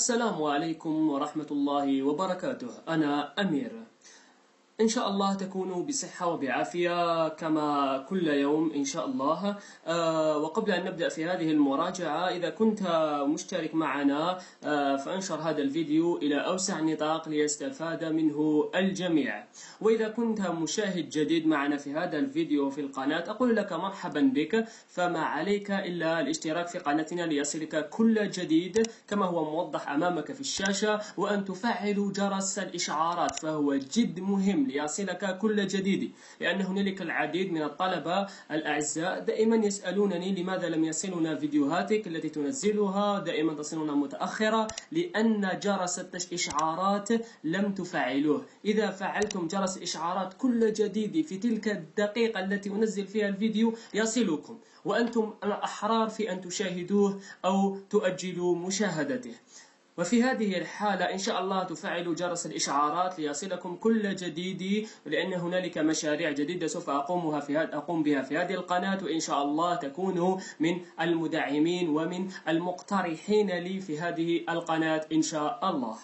السلام عليكم ورحمة الله وبركاته. أنا أمير. إن شاء الله تكونوا بصحة وبعافية كما كل يوم إن شاء الله. وقبل أن نبدأ في هذه المراجعة، إذا كنت مشترك معنا فانشر هذا الفيديو إلى أوسع نطاق ليستفاد منه الجميع. وإذا كنت مشاهد جديد معنا في هذا الفيديو في القناة، أقول لك مرحبا بك. فما عليك إلا الاشتراك في قناتنا ليصلك كل جديد كما هو موضح أمامك في الشاشة، وأن تفعل جرس الإشعارات، فهو جد مهم ليصلك كل جديد، لأن هنالك العديد من الطلبة الأعزاء دائما يسألونني لماذا لم يصلنا فيديوهاتك التي تنزلها، دائما تصلنا متأخرة لأن جرس الإشعارات لم تفعلوه. إذا فعلتم جرس الإشعارات كل جديد في تلك الدقيقة التي أنزل فيها الفيديو يصلكم، وأنتم أحرار في أن تشاهدوه أو تؤجلوا مشاهدته. وفي هذه الحالة إن شاء الله تفعلوا جرس الإشعارات ليصلكم كل جديد، لأن هنالك مشاريع جديدة سوف أقوم بها في هذه القناة، وإن شاء الله تكونوا من المدعمين ومن المقترحين لي في هذه القناة إن شاء الله.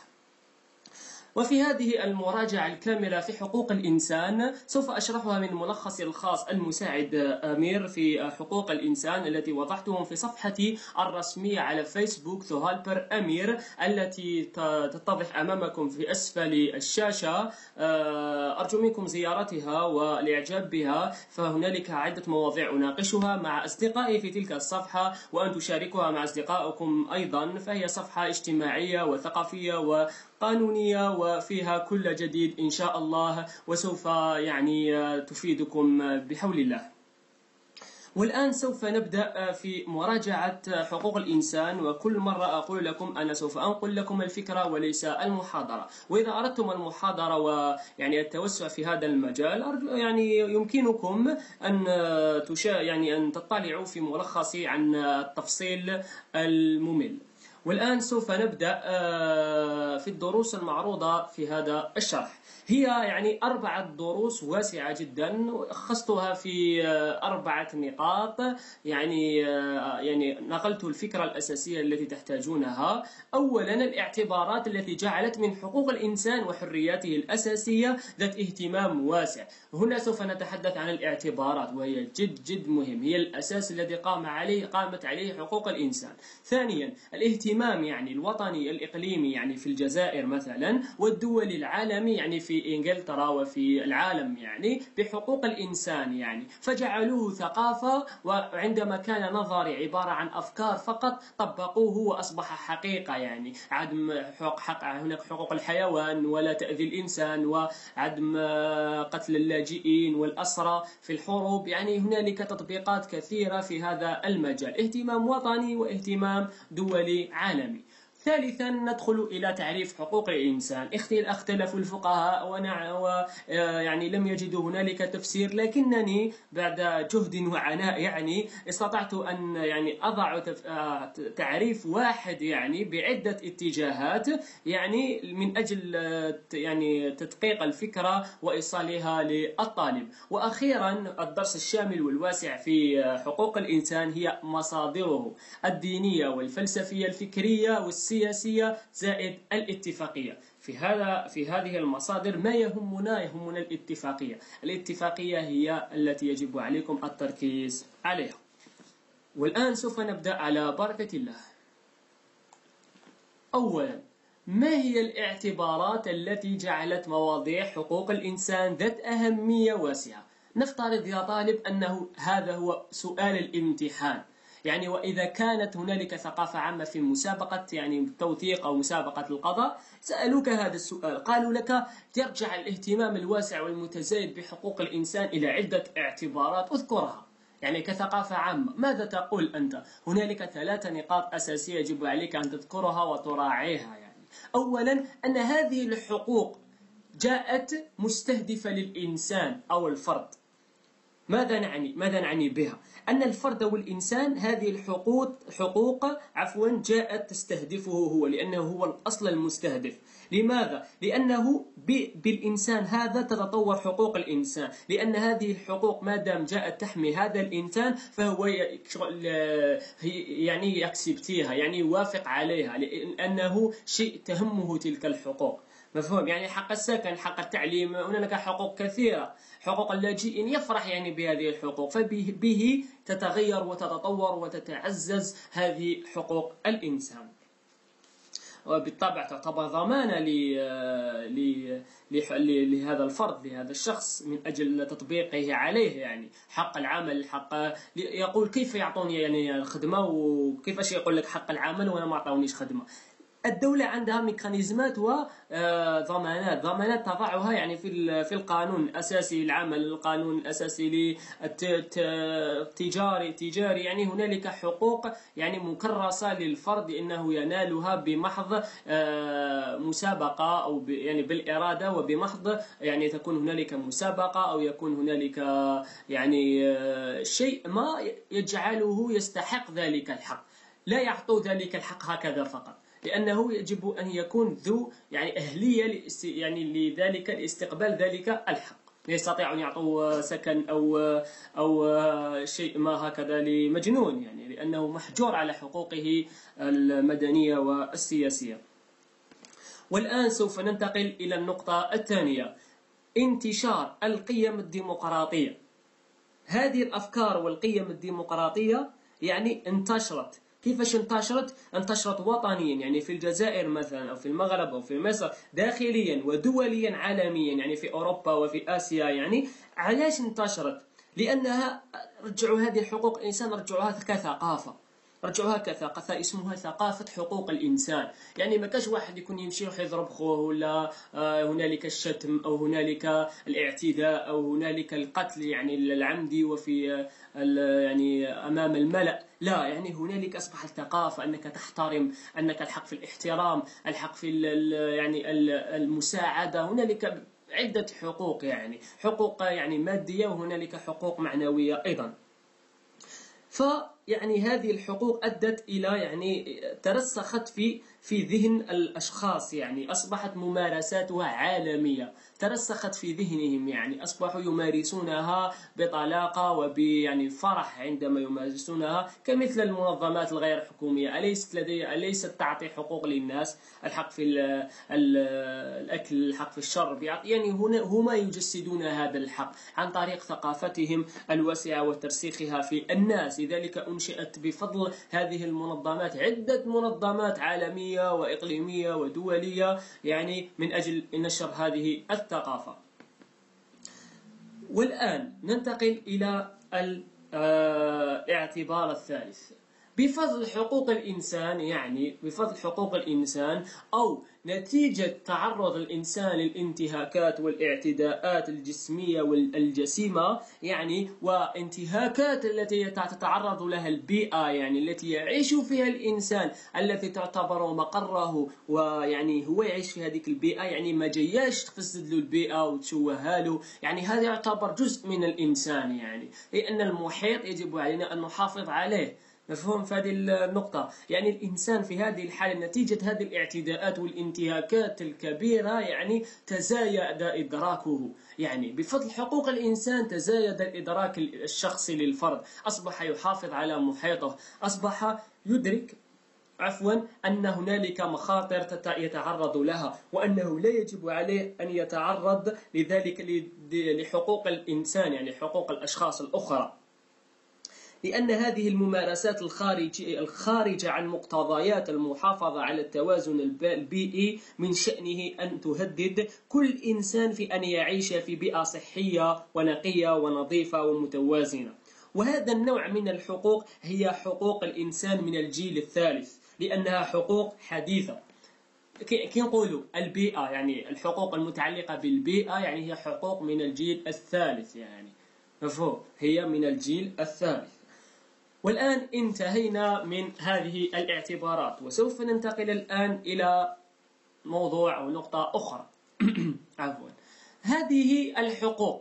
وفي هذه المراجعة الكاملة في حقوق الإنسان سوف أشرحها من ملخصي الخاص المساعد أمير في حقوق الإنسان التي وضعتهم في صفحتي الرسمية على فيسبوك ذو هالبر أمير، التي تتضح أمامكم في أسفل الشاشة. أرجو منكم زيارتها والإعجاب بها، فهنالك عدة مواضيع أناقشها مع أصدقائي في تلك الصفحة، وأن تشاركوها مع أصدقائكم أيضا. فهي صفحة اجتماعية وثقافية وقانونية وفيها كل جديد إن شاء الله، وسوف تفيدكم بحول الله. والآن سوف نبدأ في مراجعة حقوق الإنسان، وكل مرة أقول لكم أنا سوف أنقل لكم الفكرة وليس المحاضرة. وإذا أردتم المحاضرة التوسع في هذا المجال، يمكنكم أن أن تطلعوا في ملخصي عن التفصيل الممل. والآن سوف نبدأ في الدروس المعروضة في هذا الشرح. هي 4 دروس واسعة جدا، أخصتها في 4 نقاط. نقلت الفكرة الأساسية التي تحتاجونها. أولا، الاعتبارات التي جعلت من حقوق الإنسان وحرياته الأساسية ذات اهتمام واسع. هنا سوف نتحدث عن الاعتبارات، وهي جد مهم، هي الأساس الذي قامت عليه حقوق الإنسان. ثانيا، الاهتمام الوطني الإقليمي في الجزائر مثلا، والدول العالمي في إنجلترا وفي العالم بحقوق الإنسان، فجعلوه ثقافة، وعندما كان نظري عبارة عن أفكار فقط طبقوه وأصبح حقيقة. عدم هناك حقوق الحيوان ولا تأذي الإنسان، وعدم قتل اللاجئين والأسرى في الحروب. هنالك تطبيقات كثيرة في هذا المجال، اهتمام وطني واهتمام دولي عالمي. ثالثا، ندخل إلى تعريف حقوق الإنسان. اختلف الفقهاء لم يجدوا هنالك تفسير، لكنني بعد جهد وعناء استطعت أن أضع تعريف واحد بعدة اتجاهات من أجل تدقيق الفكرة وإيصالها للطالب. وأخيرا، الدرس الشامل والواسع في حقوق الإنسان هي مصادره الدينية والفلسفية الفكرية والسياسية زائد الاتفاقية. في هذه المصادر ما يهمنا الاتفاقية هي التي يجب عليكم التركيز عليها. والآن سوف نبدأ على بركة الله. أولا، ما هي الاعتبارات التي جعلت مواضيع حقوق الإنسان ذات أهمية واسعة؟ نفترض يا طالب أنه هذا هو سؤال الامتحان، وإذا كانت هنالك ثقافة عامة في مسابقة التوثيق أو مسابقة القضاء، سألوك هذا السؤال، قالوا لك يرجع الاهتمام الواسع والمتزايد بحقوق الإنسان إلى عدة اعتبارات، اذكرها كثقافة عامة. ماذا تقول أنت؟ هنالك 3 نقاط أساسية يجب عليك أن تذكرها وتراعيها. أولا، أن هذه الحقوق جاءت مستهدفة للإنسان أو الفرد. ماذا نعني بها؟ أن الفرد والإنسان هذه حقوق جاءت تستهدفه هو، لأنه هو الأصل المستهدف. لماذا؟ لأنه بالإنسان هذا تتطور حقوق الإنسان، لأن هذه الحقوق ما دام جاءت تحمي هذا الإنسان فهو يعني يكسبتيها، يعني يوافق عليها، لأنه شيء تهمه تلك الحقوق. مفهوم؟ يعني حق السكن، حق التعليم، هناك حقوق كثيرة. حقوق اللاجئين يفرح يعني بهذه الحقوق، فبه تتغير وتتطور وتتعزز هذه حقوق الإنسان، وبالطبع تعتبر ضمانة لهذا الفرد، لهذا الشخص، من أجل تطبيقه عليه. يعني حق العمل، يقول كيف يعطوني يعني الخدمة، وكيفاش يقول لك حق العمل وأنا ما أعطونيش خدمة. الدولة عندها ميكانيزمات وضمانات تضعها يعني في القانون الأساسي للعمل، القانون الأساسي للتجاري. يعني هنالك حقوق يعني مكرسة للفرد إنه ينالها بمحض مسابقة، أو يعني بالإرادة، وبمحض يعني تكون هنالك مسابقة، أو يكون هنالك يعني شيء ما يجعله يستحق ذلك الحق. لا يعطوا ذلك الحق هكذا فقط، لأنه يجب أن يكون ذو يعني أهلية يعني لذلك لاستقبال ذلك الحق. لا يستطيع أن يعطوا سكن أو شيء ما هكذا لمجنون، يعني لأنه محجور على حقوقه المدنية والسياسية. والآن سوف ننتقل إلى النقطة الثانية، انتشار القيم الديمقراطية. هذه الأفكار والقيم الديمقراطية يعني انتشرت. كيفاش انتشرت؟ انتشرت وطنيا، يعني في الجزائر مثلا، أو في المغرب، أو في مصر، داخليا ودوليا عالميا، يعني في أوروبا وفي آسيا. يعني علاش انتشرت؟ لأنها رجعوا هذه الحقوق الإنسان، رجعوها كثقافة اسمها ثقافة حقوق الإنسان. يعني ما كاش واحد يكون يمشي يروح يضرب خوه، ولا هنالك الشتم، أو هنالك الاعتداء، أو هنالك القتل يعني العمدي وفي يعني أمام الملأ. لا، يعني هنالك أصبحت ثقافة أنك تحترم، أنك الحق في الاحترام، الحق في يعني المساعدة. هنالك عدة حقوق، يعني حقوق يعني مادية، وهنالك حقوق معنوية أيضا. فيعني هذه الحقوق أدت إلى يعني ترسخت في ذهن الأشخاص، يعني أصبحت ممارساتها عالمية، ترسخت في ذهنهم، يعني أصبحوا يمارسونها بطلاقة يعني فرح عندما يمارسونها، كمثل المنظمات الغير حكومية. أليست تعطي حقوق للناس، الحق في الأكل، الحق في الشرب، يعني هما يجسدون هذا الحق عن طريق ثقافتهم الواسعة وترسيخها في الناس. لذلك أنشئت بفضل هذه المنظمات عدة منظمات عالمية وإقليمية ودولية، يعني من أجل نشر هذه الثقافة. والآن ننتقل إلى الاعتبار الثالث، بفضل حقوق الإنسان. يعني بفضل حقوق الإنسان، أو نتيجة تعرض الإنسان للانتهاكات والاعتداءات الجسمية والجسيمة، يعني وانتهاكات التي تتعرض لها البيئة، يعني التي يعيش فيها الإنسان، التي تعتبر مقره، ويعني هو يعيش في هذه البيئة، يعني ما جياش تفسد له البيئة وتشوهها له. يعني هذا يعتبر جزء من الإنسان، يعني لأن المحيط يجب علينا أن نحافظ عليه. مفهوم في هذه النقطة؟ يعني الإنسان في هذه الحالة نتيجة هذه الاعتداءات والانتهاكات الكبيرة يعني تزايد إدراكه. يعني بفضل حقوق الإنسان تزايد الإدراك الشخصي للفرد، أصبح يحافظ على محيطه، أصبح يدرك أن هنالك مخاطر يتعرض لها، وأنه لا يجب عليه أن يتعرض لذلك لحقوق الإنسان، يعني حقوق الأشخاص الأخرى. لأن هذه الممارسات الخارجة عن مقتضيات المحافظة على التوازن البيئي من شأنه أن تهدد كل إنسان في أن يعيش في بيئة صحية ونقية ونظيفة ومتوازنة. وهذا النوع من الحقوق هي حقوق الإنسان من الجيل الثالث، لأنها حقوق حديثة. كي نقولوا البيئة، يعني الحقوق المتعلقة بالبيئة، يعني هي حقوق من الجيل الثالث، يعني مفهوم، هي من الجيل الثالث. والآن انتهينا من هذه الاعتبارات، وسوف ننتقل الآن إلى موضوع أو نقطة أخرى. عفوا. هذه الحقوق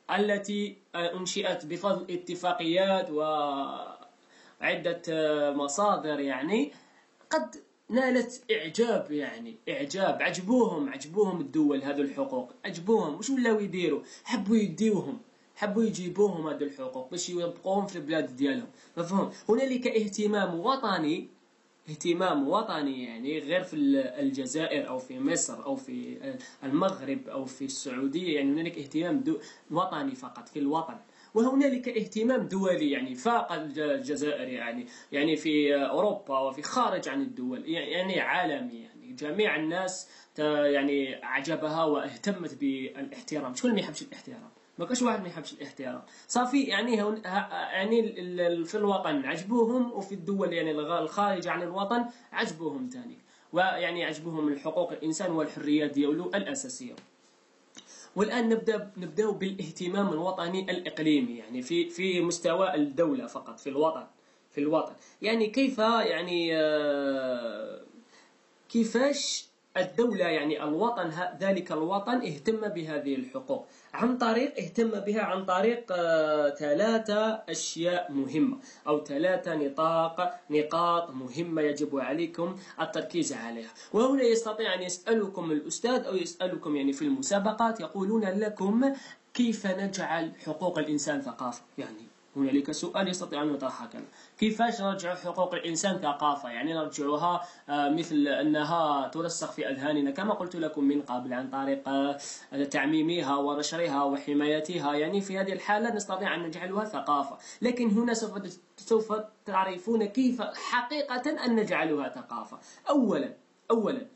التي أنشئت بفضل اتفاقيات وعدة مصادر يعني قد نالت إعجاب، يعني إعجاب، عجبوهم الدول هذو الحقوق، عجبوهم. وش ولاو يديروا؟ حبوا يديوهم، حبوا يجيبوهم هذو الحقوق باش يبقوهم في البلاد ديالهم. مفهوم؟ هنالك اهتمام وطني يعني غير في الجزائر أو في مصر أو في المغرب أو في السعودية، يعني هنالك اهتمام وطني فقط في الوطن، وهنالك اهتمام دولي يعني فاق الجزائر، يعني في أوروبا وفي خارج عن الدول، يعني عالمي، يعني جميع الناس يعني أعجبها واهتمت بالاحترام. شكون اللي ما يحبش الاحترام؟ ما كاش واحد ما يحبش الاحترام. صافي يعني يعني في الوطن عجبوهم، وفي الدول يعني الخارجة عن الوطن عجبوهم ثاني، ويعني عجبوهم الحقوق الإنسان والحريات ديالو الأساسية. والآن نبدأ بالاهتمام الوطني الإقليمي، يعني في مستوى الدولة فقط، في الوطن يعني كيف يعني كيفاش الدولة يعني الوطن ذلك الوطن اهتم بهذه الحقوق اهتم بها عن طريق ثلاثة أشياء مهمة، أو ثلاثة نقاط مهمة يجب عليكم التركيز عليها. وهنا يستطيع أن يسألكم الأستاذ أو يسألكم يعني في المسابقات، يقولون لكم كيف نجعل حقوق الإنسان ثقافة؟ يعني هنالك سؤال يستطيع أن يطرح هكذا: كيفاش نرجع حقوق الإنسان ثقافة؟ يعني نرجعها مثل أنها ترسخ في أذهاننا كما قلت لكم من قبل، عن طريق تعميمها ونشرها وحمايتها. يعني في هذه الحالة نستطيع أن نجعلها ثقافة، لكن هنا سوف تعرفون كيف حقيقة أن نجعلها ثقافة. أولا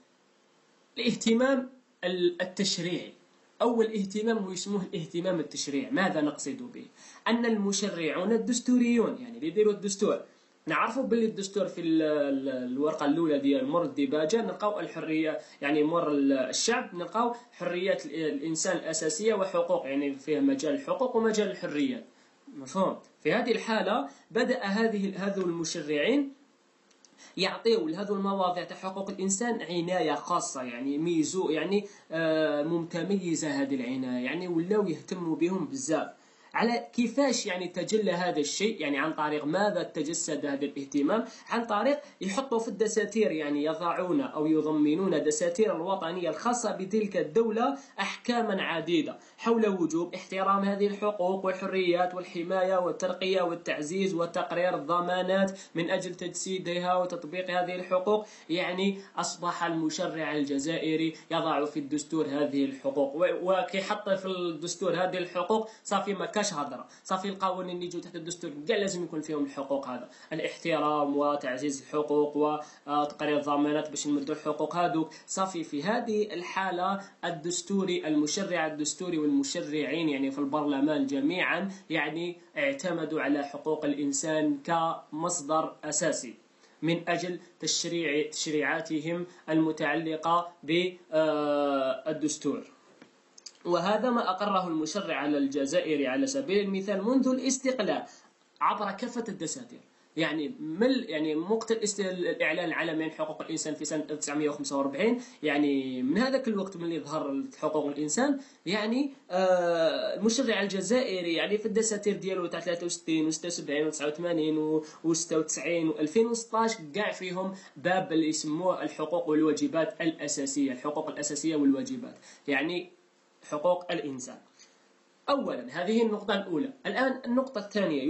الاهتمام التشريعي. أول اهتمام هو يسموه الاهتمام التشريعي. ماذا نقصد به؟ أن المشرعون الدستوريون، يعني اللي يديروا الدستور، نعرفوا باللي الدستور في الورقة الأولى ديال مر الديباجة نلقاو الحرية، يعني مر الشعب نلقاو حريات الإنسان الأساسية وحقوق، يعني فيه مجال الحقوق ومجال الحريات. مفهوم؟ في هذه الحالة بدأ هذو المشرعين يعطيو لهذو المواضيع تاع حقوق الانسان عنايه خاصه، يعني ميزو يعني متميزه هذه العنايه، يعني ولاو يهتموا بهم بزاف. على كيفاش يعني تجلى هذا الشيء؟ يعني عن طريق ماذا تجسد هذا الاهتمام؟ عن طريق يحطوا في الدساتير، يعني يضعون أو يضمنون دساتير الوطنية الخاصة بتلك الدولة أحكاما عديدة حول وجوب احترام هذه الحقوق والحريات والحماية والترقية والتعزيز وتقرير الضمانات من أجل تجسيدها وتطبيق هذه الحقوق. يعني أصبح المشرع الجزائري يضع في الدستور هذه الحقوق، وكي حط في الدستور هذه الحقوق صافي ما كاش هضره، صافي القوانين اللي يجوا تحت الدستور كاع لازم يكون فيهم الحقوق هذا، الاحترام وتعزيز الحقوق وتقرير الضمانات باش نمدوا الحقوق هذوك. صافي في هذه الحاله المشرع الدستوري والمشرعين يعني في البرلمان جميعا يعني اعتمدوا على حقوق الانسان كمصدر اساسي من أجل تشريعاتهم المتعلقة بالدستور. وهذا ما أقره المشرع الجزائري على سبيل المثال منذ الاستقلال عبر كافة الدساتير. يعني وقت الإعلان العالمي عن حقوق الإنسان في سنة 1945، يعني من هذاك الوقت من اللي ظهر حقوق الإنسان، يعني المشرع الجزائري يعني في الدساتير ديالو تاع 63 و76 و89 و96 و2016 كاع فيهم باب اللي يسموه الحقوق والواجبات الأساسية، الحقوق الأساسية والواجبات، يعني حقوق الإنسان. أولا هذه النقطة الأولى. الآن النقطة الثانية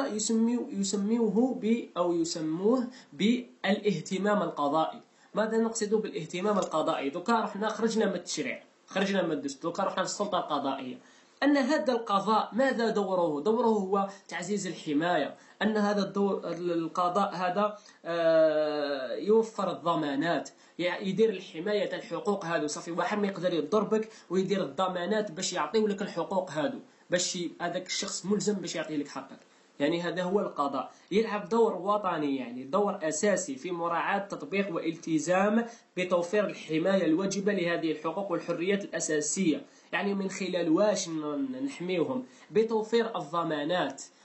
يسموه بالاهتمام القضائي. ماذا نقصد بالاهتمام القضائي؟ دوكا رحنا خرجنا من التشريع، خرجنا من الدستور، دوكا رحنا للسلطة القضائية. أن هذا القضاء ماذا دوره؟ دوره هو تعزيز الحماية. أن هذا القضاء هذا يوفر الضمانات، يدير الحماية الحقوق هذو. صافي واحد ما يقدر يضربك ويدير الضمانات باش يعطيو لك الحقوق هذو، باش هذاك الشخص ملزم باش يعطي لك حقك. يعني هذا هو القضاء، يلعب دور وطني، يعني دور أساسي في مراعاة تطبيق والتزام بتوفير الحماية الواجبة لهذه الحقوق والحريات الأساسية. يعني من خلال واش نحميوهم؟ بتوفير الضمانات،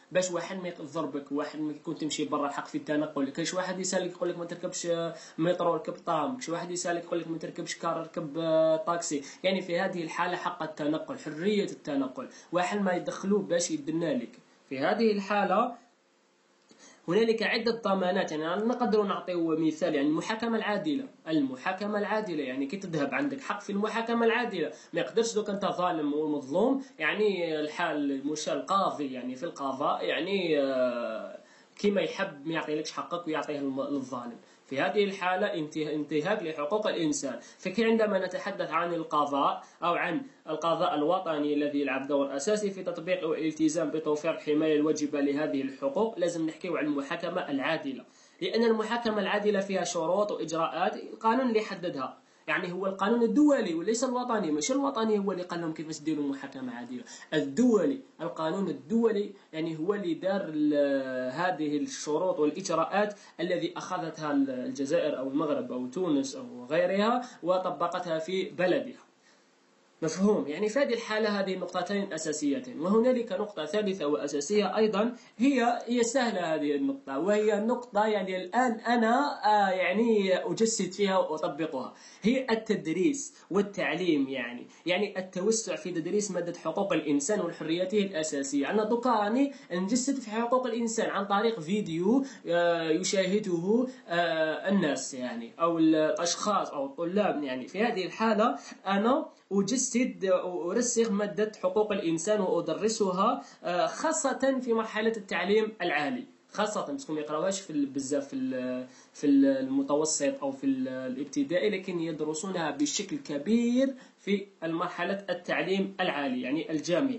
باش واحد ما يضربك، واحد ما يكون تمشي برا الحق في التنقل. كاينش واحد يسالك يقول لك ما تركبش مترو، ركب طرام. كاين واحد يسالك يقول لك ما تركبش كار، ركب طاكسي. يعني في هذه الحاله حق التنقل، حريه التنقل، واحد ما يدخلوه باش يدنا لك. في هذه الحاله هنالك عدة ضمانات. يعني نقدر نعطيو مثال، يعني المحاكمة العادلة. المحاكمة العادلة يعني كي تذهب عندك حق في المحاكمة العادلة، ما يقدرش دوك انت ظالم ومظلوم يعني الحال مش القاضي يعني في القضاء يعني كيما يحب ما يعطيلكش حقك ويعطيه للظالم. في هذه الحالة انتهاك لحقوق الإنسان. فكي عندما نتحدث عن القضاء أو عن القضاء الوطني الذي يلعب دور أساسي في تطبيق والالتزام بتوفير الحماية الواجبة لهذه الحقوق، لازم نحكي عن المحاكمة العادلة. لأن المحاكمة العادلة فيها شروط وإجراءات القانون اللي يحددها. يعني هو القانون الدولي وليس الوطني. مش الوطني هو اللي قال لهم كيفاش ديروا محاكمة عادلة، الدولي. القانون الدولي يعني هو اللي دار هذه الشروط والإجراءات الذي أخذتها الجزائر أو المغرب أو تونس أو غيرها وطبقتها في بلدها. مفهوم؟ يعني في هذه الحالة هذه نقطتين أساسيتين. وهنالك نقطة ثالثة وأساسية أيضا، هي سهلة هذه النقطة، وهي نقطة يعني الآن أنا يعني أجسد فيها وأطبقها. هي التدريس والتعليم. يعني التوسع في تدريس مادة حقوق الإنسان وحرياته الأساسية. أنا دوكا راني نجسد في حقوق الإنسان عن طريق فيديو يشاهده الناس يعني أو الأشخاص أو الطلاب. يعني في هذه الحالة أنا أجسد وأرسخ مادة حقوق الإنسان وأدرسها خاصة في مرحلة التعليم العالي، خاصة باسكو ما يقراوهاش بزاف في المتوسط أو في الابتدائي، لكن يدرسونها بشكل كبير في مرحلة التعليم العالي يعني الجامعي.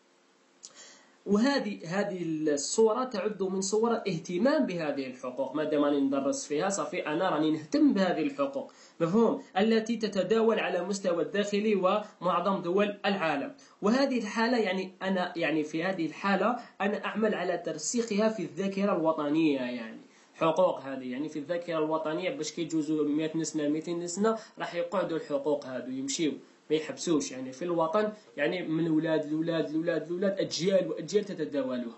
وهذه الصورة تعد من صور الاهتمام بهذه الحقوق. ما دام راني ندرس فيها صافي أنا راني نهتم بهذه الحقوق، مفهوم، التي تتداول على مستوى الداخلي ومعظم دول العالم. وهذه الحالة يعني في هذه الحالة أنا أعمل على ترسيخها في الذاكرة الوطنية. يعني حقوق هذه يعني في الذاكرة الوطنية باش كي يجوزوا 100 سنة 200 سنة راح يقعدوا الحقوق هذو يمشيو ما يحبسوش. يعني في الوطن يعني من ولاد لولاد لولاد لولاد أجيال وأجيال تتداولها.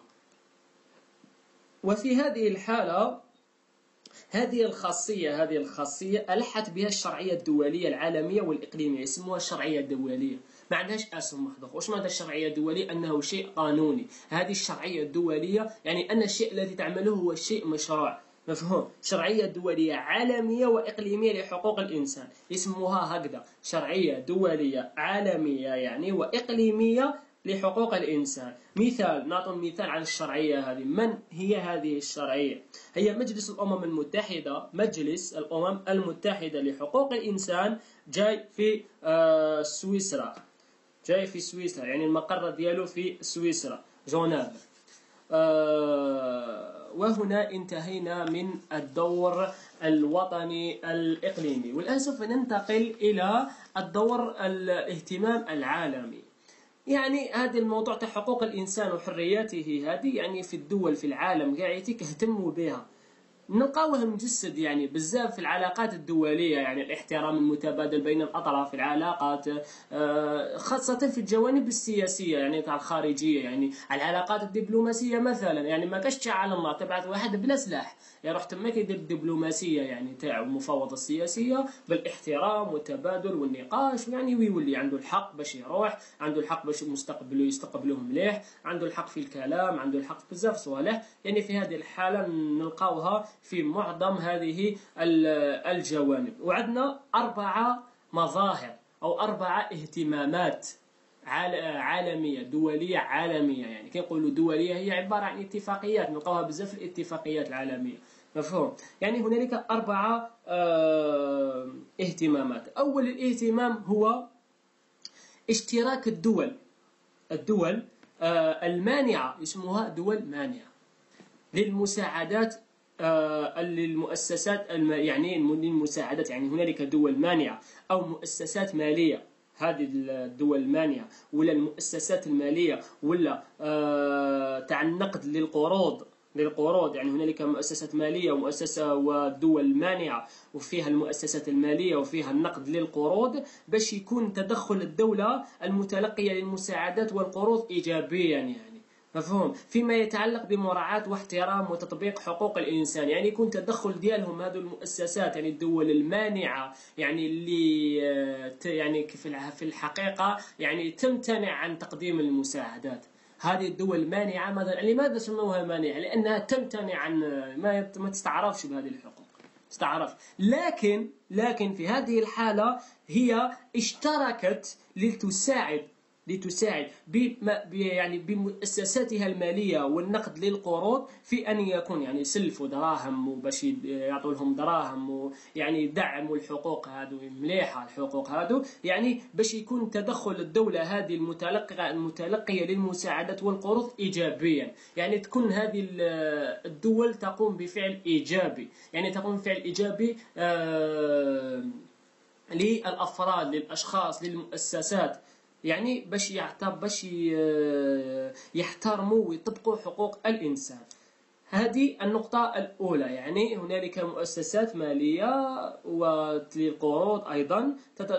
وفي هذه الحالة هذه الخاصية ألحت بها الشرعية الدولية العالمية والإقليمية، يسموها الشرعية الدولية. ما عندهاش اسم محدود. واش معنى الشرعية الدولية؟ أنه شيء قانوني. هذه الشرعية الدولية يعني أن الشيء الذي تعمله هو شيء مشروع، مفهوم. شرعية دولية عالمية وإقليمية لحقوق الإنسان، يسموها هكذا، شرعية دولية عالمية يعني وإقليمية لحقوق الإنسان. نعطي مثال عن الشرعية هذه. من هي هذه الشرعية؟ هي مجلس الأمم المتحدة، مجلس الأمم المتحدة لحقوق الإنسان، جاي في سويسرا، يعني المقر ديالو في سويسرا جنيف. وهنا انتهينا من الدور الوطني الإقليمي، والآن سوف ننتقل إلى الدور الاهتمام العالمي. يعني هذا الموضوع تاع حقوق الإنسان وحرياته هذه يعني في الدول في العالم قاعدين يهتموا بها. نلقاوها مجسد يعني بزاف في العلاقات الدولية، يعني الاحترام المتبادل بين الأطراف في العلاقات، خاصة في الجوانب السياسية يعني تاع الخارجية. يعني العلاقات الدبلوماسية مثلا يعني ما كاش تشعل الله تبعث واحد بلا سلاح يروح تما كيدير الدبلوماسية يعني تاع المفاوضة السياسية بالاحترام والتبادل والنقاش، يعني ويولي عنده الحق باش يروح، عنده الحق باش يستقبلوه مليح، عنده الحق في الكلام، عنده الحق بزاف صوالح. يعني في هذه الحالة نلقاوها في معظم هذه الجوانب. وعندنا 4 مظاهر أو 4 اهتمامات عالمية دولية عالمية. يعني كي نقولوا دولية هي عبارة عن اتفاقيات، نلقاوها بزاف في الاتفاقيات العالمية، مفهوم. يعني هنالك 4 اهتمامات. أول الاهتمام هو اشتراك الدول المانعة، اسمها دول مانعة للمساعدات للمؤسسات يعني للمساعدات. يعني هنالك دول مانعة أو مؤسسات مالية، هذه الدول المانعة ولا المؤسسات المالية ولا تاع النقد للقروض. يعني هنالك مؤسسات مالية ومؤسسة ودول مانعة وفيها المؤسسات المالية وفيها النقد للقروض، باش يكون تدخل الدولة المتلقية للمساعدات والقروض إيجابيا يعني مفهوم. فيما يتعلق بمراعاة واحترام وتطبيق حقوق الإنسان، يعني يكون تدخل ديالهم هذو المؤسسات، يعني الدول المانعة، يعني اللي يعني في الحقيقة يعني تمتنع عن تقديم المساعدات. هذه الدول المانعة لماذا سموها مانعة؟ لأنها تمتنع عن ما تستعرفش بهذه الحقوق، تستعرف. لكن في هذه الحالة هي اشتركت لتساعد يعني بمؤسساتها المالية والنقد للقروض في أن يكون يعني يسلفوا دراهم وباش يعطوا لهم دراهم، ويعني دعموا الحقوق هذو مليحة الحقوق هذو، يعني باش يكون تدخل الدولة هذه المتلقية للمساعدات والقروض إيجابيا، يعني تكون هذه الدول تقوم بفعل إيجابي، يعني تقوم بفعل إيجابي للأفراد، للأشخاص، للمؤسسات، يعني باش يحترموا ويطبقوا حقوق الإنسان. هذه النقطة الأولى. يعني هنالك مؤسسات مالية وللقروض أيضا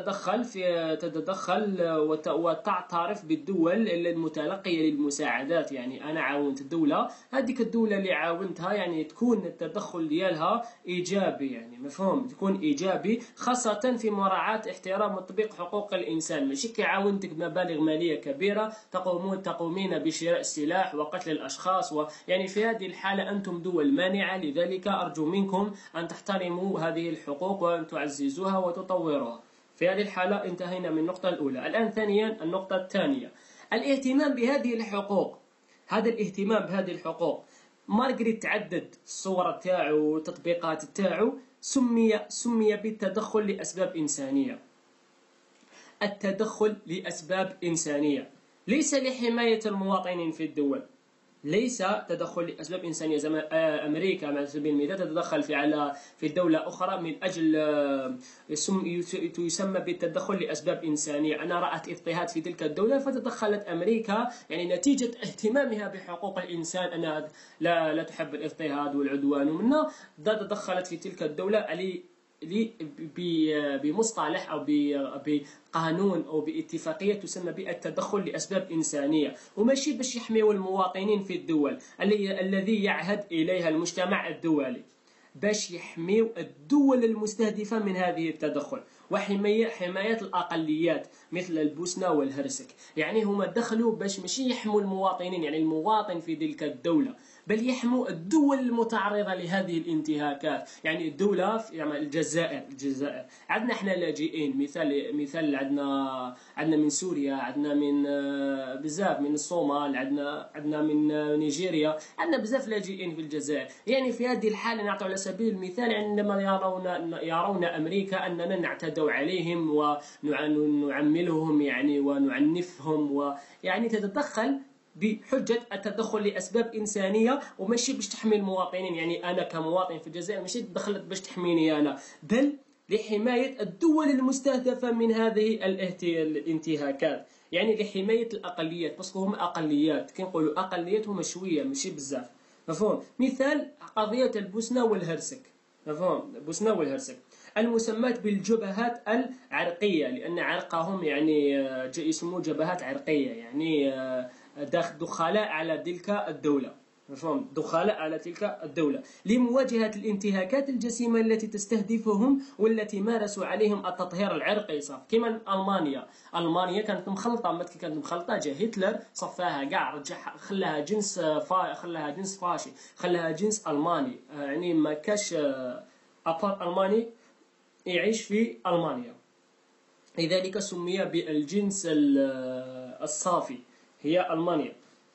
تتدخل وتعترف بالدول المتلقية للمساعدات. يعني أنا عاونت الدولة، هذيك الدولة اللي عاونتها يعني تكون التدخل ديالها إيجابي، يعني مفهوم، تكون إيجابي، خاصة في مراعاة احترام وتطبيق حقوق الإنسان. ماشي كي عاونتك بمبالغ مالية كبيرة تقومين بشراء السلاح وقتل الأشخاص، يعني في هذه الحالة أنتم دول مانعة. لذلك أرجو منكم أن تحترموا هذه الحقوق وأن تعززوها وتطوروها. في هذه الحالة انتهينا من النقطة الأولى. الآن ثانيا النقطة الثانية، الاهتمام بهذه الحقوق. هذا الاهتمام بهذه الحقوق مارغريت تعدد الصور تاعو والتطبيقات تاعو، سمي بالتدخل لأسباب إنسانية. التدخل لأسباب إنسانية ليس لحماية المواطنين في الدول، ليس تدخل لأسباب إنسانية زي أمريكا على سبيل المثال تتدخل في دولة أخرى من أجل يسمى بالتدخل لأسباب إنسانية. أنا رأت اضطهاد في تلك الدولة فتدخلت أمريكا، يعني نتيجة اهتمامها بحقوق الإنسان، أنها لا تحب الاضطهاد والعدوان، ومنها تدخلت في تلك الدولة بمصطلح أو بقانون أو باتفاقية تسمى بالتدخل لأسباب إنسانية، وماشي باش يحميوا المواطنين في الدول الذي يعهد إليها المجتمع الدولي، باش يحميوا الدول المستهدفة من هذه التدخل وحماية الأقليات مثل البوسنة والهرسك. يعني هما دخلوا باش ماشي يحموا المواطنين، يعني المواطن في تلك الدولة، بل يحموا الدول المتعرضة لهذه الانتهاكات. يعني الدولة يعني الجزائر عندنا احنا لاجئين، مثال عندنا من سوريا، عندنا من بزاف من الصومال، عندنا من نيجيريا، عندنا بزاف لاجئين في الجزائر. يعني في هذه الحالة نعطي على سبيل المثال، عندما يرون أمريكا أننا نعتدوا عليهم ونعملهم يعني ونعنفهم، ويعني تتدخل بحجة التدخل لأسباب إنسانية وماشي باش تحمي المواطنين. يعني أنا كمواطن في الجزائر ماشي تدخلت باش تحميني أنا، بل لحماية الدول المستهدفة من هذه الانتهاكات، يعني لحماية الأقليات، باسكو هم أقليات، كي نقولوا أقليات هما شوية ماشي بزاف، مفهوم. مثال قضية البوسنة والهرسك، مفهوم، البوسنة والهرسك المسماة بالجبهات العرقية، لأن عرقهم يعني يسموه جبهات عرقية، يعني دخلاء على تلك الدولة، مفهوم، دخلاء على تلك الدولة لمواجهة الانتهاكات الجسيمة التي تستهدفهم والتي مارسوا عليهم التطهير العرقي. صف كما ألمانيا كانت مخلطة، جا هتلر صفاها كاع، رجع خلاها جنس فاشي، خلاها جنس ألماني، يعني ما كاش أبار ألماني يعيش في ألمانيا، لذلك سمي بالجنس الصافي هي ألمانيا.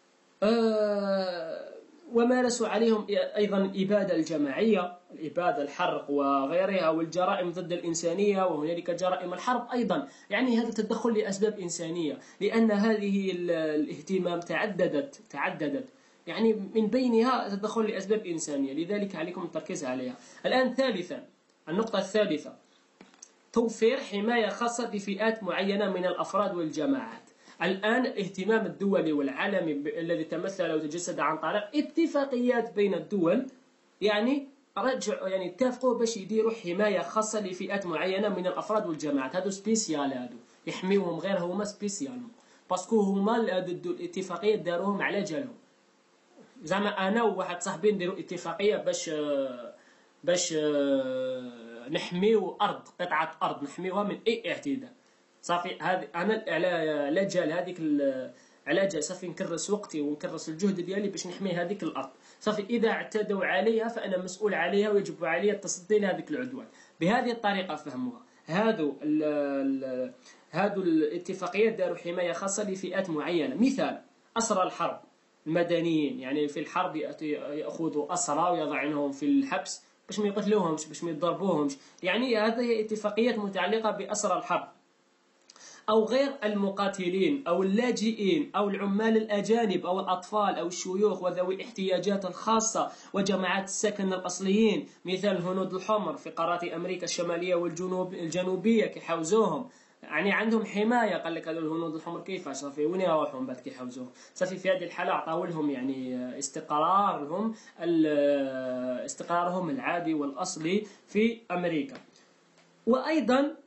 ومارسوا عليهم أيضا الإبادة الجماعية، الإبادة، الحرق وغيرها، والجرائم ضد الإنسانية، وهنالك جرائم الحرب أيضا. يعني هذا تدخل لأسباب إنسانية، لأن هذه الاهتمام تعددت، يعني من بينها تدخل لأسباب إنسانية، لذلك عليكم التركيز عليها. الآن ثالثا، النقطة الثالثة، توفير حماية خاصة بفئات معينة من الأفراد والجماعات. الآن الاهتمام الدولي والعالمي الذي تمثل وتجسد عن طريق اتفاقيات بين الدول، يعني اتفقوا باش يديروا حماية خاصة لفئات معينة من الأفراد والجماعات. هادو سبيسيال، هادو يحميوهم غير هما سبيسيال، باسكو هما الاتفاقيات داروهم على جالهم، زعما انا وواحد صاحبي نديروا اتفاقيه باش نحميو ارض، قطعه ارض نحميوها من اي اعتداء. صافي هذه انا على جال هذيك على جال صافي نكرس وقتي ونكرس الجهد ديالي باش نحمي هذيك الارض. صافي اذا اعتدوا عليها فانا مسؤول عليها ويجب علي التصدي لهذيك العدوان. بهذه الطريقه فهموها. هادو الاتفاقيات داروا حمايه خاصه لفئات معينه. مثال اسرى الحرب المدنيين، يعني في الحرب ياخذوا اسرى ويضعنهم في الحبس باش ما يقتلوهمش، باش ما يضربوهمش. يعني هذه اتفاقيات متعلقه باسرى الحرب. أو غير المقاتلين أو اللاجئين أو العمال الأجانب أو الأطفال أو الشيوخ وذوي الاحتياجات الخاصة وجماعات السكن الأصليين، مثال الهنود الحمر في قارات أمريكا الشمالية والجنوبية كيحوزوهم، يعني عندهم حماية. قال لك هذو الهنود الحمر كيفاش صافي وين يروحوا من بعد كيحوزوهم؟ صافي في هذه الحالة عطاو لهم يعني استقرارهم العادي والأصلي في أمريكا. وأيضا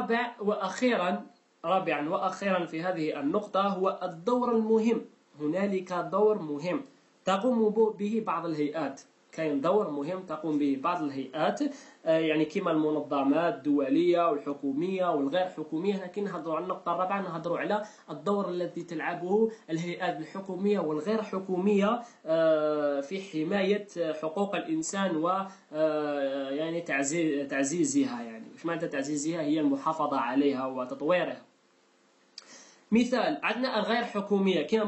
رابعا وأخيرا في هذه النقطة هو الدور المهم. هنالك دور مهم تقوم به بعض الهيئات. كاين دور مهم تقوم به بعض الهيئات، يعني كما المنظمات الدولية والحكومية والغير حكومية. هنا كي نهضروا على النقطة الرابعة نهضروا على الدور الذي تلعبه الهيئات الحكومية والغير حكومية في حماية حقوق الإنسان و يعني تعزيزها. يعني واش معناتها تعزيزها؟ هي المحافظة عليها وتطويرها. مثال عندنا الغير حكومية كما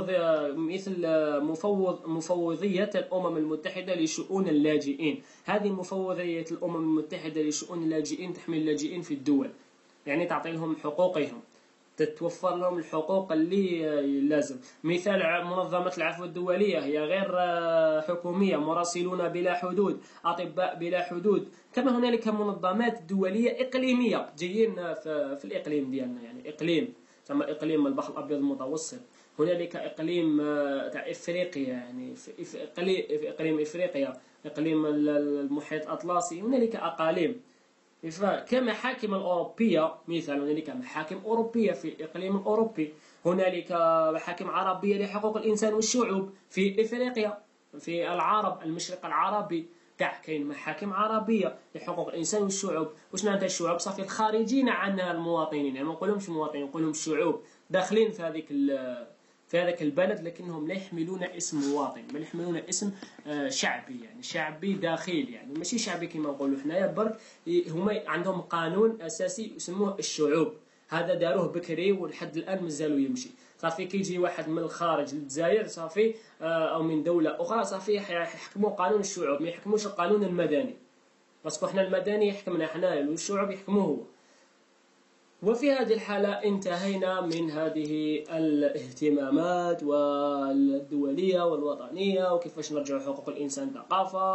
مفوضية الأمم المتحدة لشؤون اللاجئين. هذه مفوضية الأمم المتحدة لشؤون اللاجئين تحمي اللاجئين في الدول، يعني تعطي لهم حقوقهم، تتوفر لهم الحقوق اللي لازم. مثال منظمة العفو الدولية هي غير حكومية، مراسلون بلا حدود، أطباء بلا حدود. كما هنالك منظمات دولية إقليمية جايين في الإقليم ديالنا، يعني إقليم ثم إقليم البحر الأبيض المتوسط، هنالك إقليم تاع إفريقيا، يعني في إقليم إفريقيا، إقليم المحيط الأطلسي، هنالك أقاليم. كمحاكم الأوروبية مثال، هنالك محاكم أوروبية في الإقليم الأوروبي، هنالك محاكم عربية لحقوق الإنسان والشعوب في إفريقيا، في العرب المشرق العربي كاين محاكم عربية لحقوق الإنسان والشعوب. واش معناتها الشعوب؟ صافي الخارجين عنها المواطنين، يعني ما نقولهمش مواطنين، نقولهم الشعوب داخلين في هذاك البلد لكنهم لا يحملون اسم مواطن، بل يحملون اسم شعبي، يعني شعبي داخلي، يعني ماشي شعبي كما نقولوا حنايا برك. هما عندهم قانون أساسي يسموه الشعوب، هذا داروه بكري ولحد الآن مازالوا يمشي. صافي كيجي واحد من الخارج للجزائر صافي أو من دولة أخرى صافي يحكموا قانون الشعوب، ما يحكموش القانون المدني، باسكو حنا المدني يحكمنا حنايا والشعوب يحكموه هو. وفي هذه الحالة انتهينا من هذه الاهتمامات والدولية والوطنية وكيفاش نرجع حقوق الإنسان ثقافة.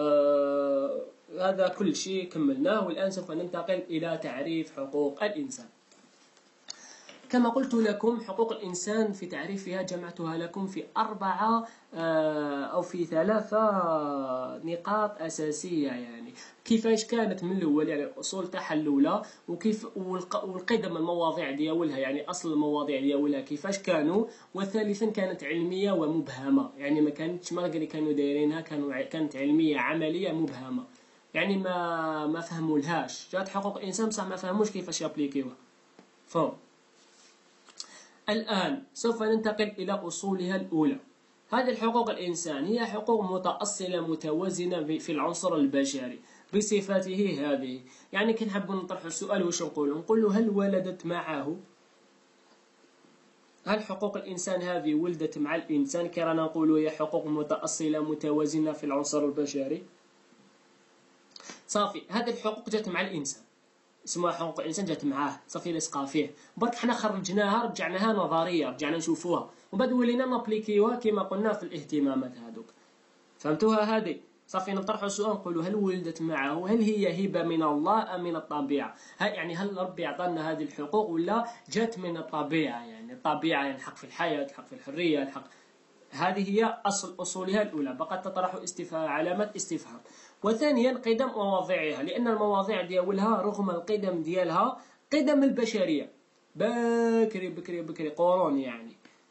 هذا كل شيء كملناه، والآن سوف ننتقل إلى تعريف حقوق الإنسان. كما قلت لكم حقوق الإنسان في تعريفها جمعتها لكم في 4 أو في 3 نقاط أساسية. يعني كيفاش كانت من الأول، يعني الأصول تاعها الأولى، وكيف والقدم المواضيع ديالها، يعني أصل المواضيع ديالها كيفاش كانوا. وثالثا كانت علمية ومبهمة، يعني ما كانتش ما كانوا دايرينها، كانت علمية عملية مبهمة، يعني ما فهمولهاش. جات حقوق الإنسان بصح ما فهموش كيفاش يابليكيوها. فهم. الآن سوف ننتقل إلى أصولها الأولى. هذه الحقوق الإنسان هي حقوق متأصلة متوازنة في العنصر البشري بصفاته هذه. يعني كي نحب نطرح السؤال واش نقول هل ولدت معه؟ هل حقوق الإنسان هذه ولدت مع الإنسان كي رانا نقولوا هي حقوق متأصلة متوازنة في العنصر البشري؟ صافي هذه الحقوق جات مع الإنسان، اسمها حقوق الانسان، جات معاه صافي لصقا فيه. برك حنا خرجناها رجعناها نظريه، رجعنا نشوفوها ومن بعد ولينا نابليكيوها كما قلنا في الاهتمامات هذوك. فهمتوها هذه؟ صافي نطرحوا السؤال نقولوا هل ولدت معه؟ هل هي هبه من الله ام من الطبيعه؟ يعني هل ربي عطانا هذه الحقوق ولا جات من الطبيعه؟ يعني الطبيعه، يعني الحق في الحياه، الحق في الحريه، الحق. هذه هي أصولها الأولى، بقت تطرح علامة استفهام. وثانيا قدم مواضيعها، لأن المواضيع ديالها رغم القدم ديالها قدم البشرية بكري بكري بكري قرون، يعني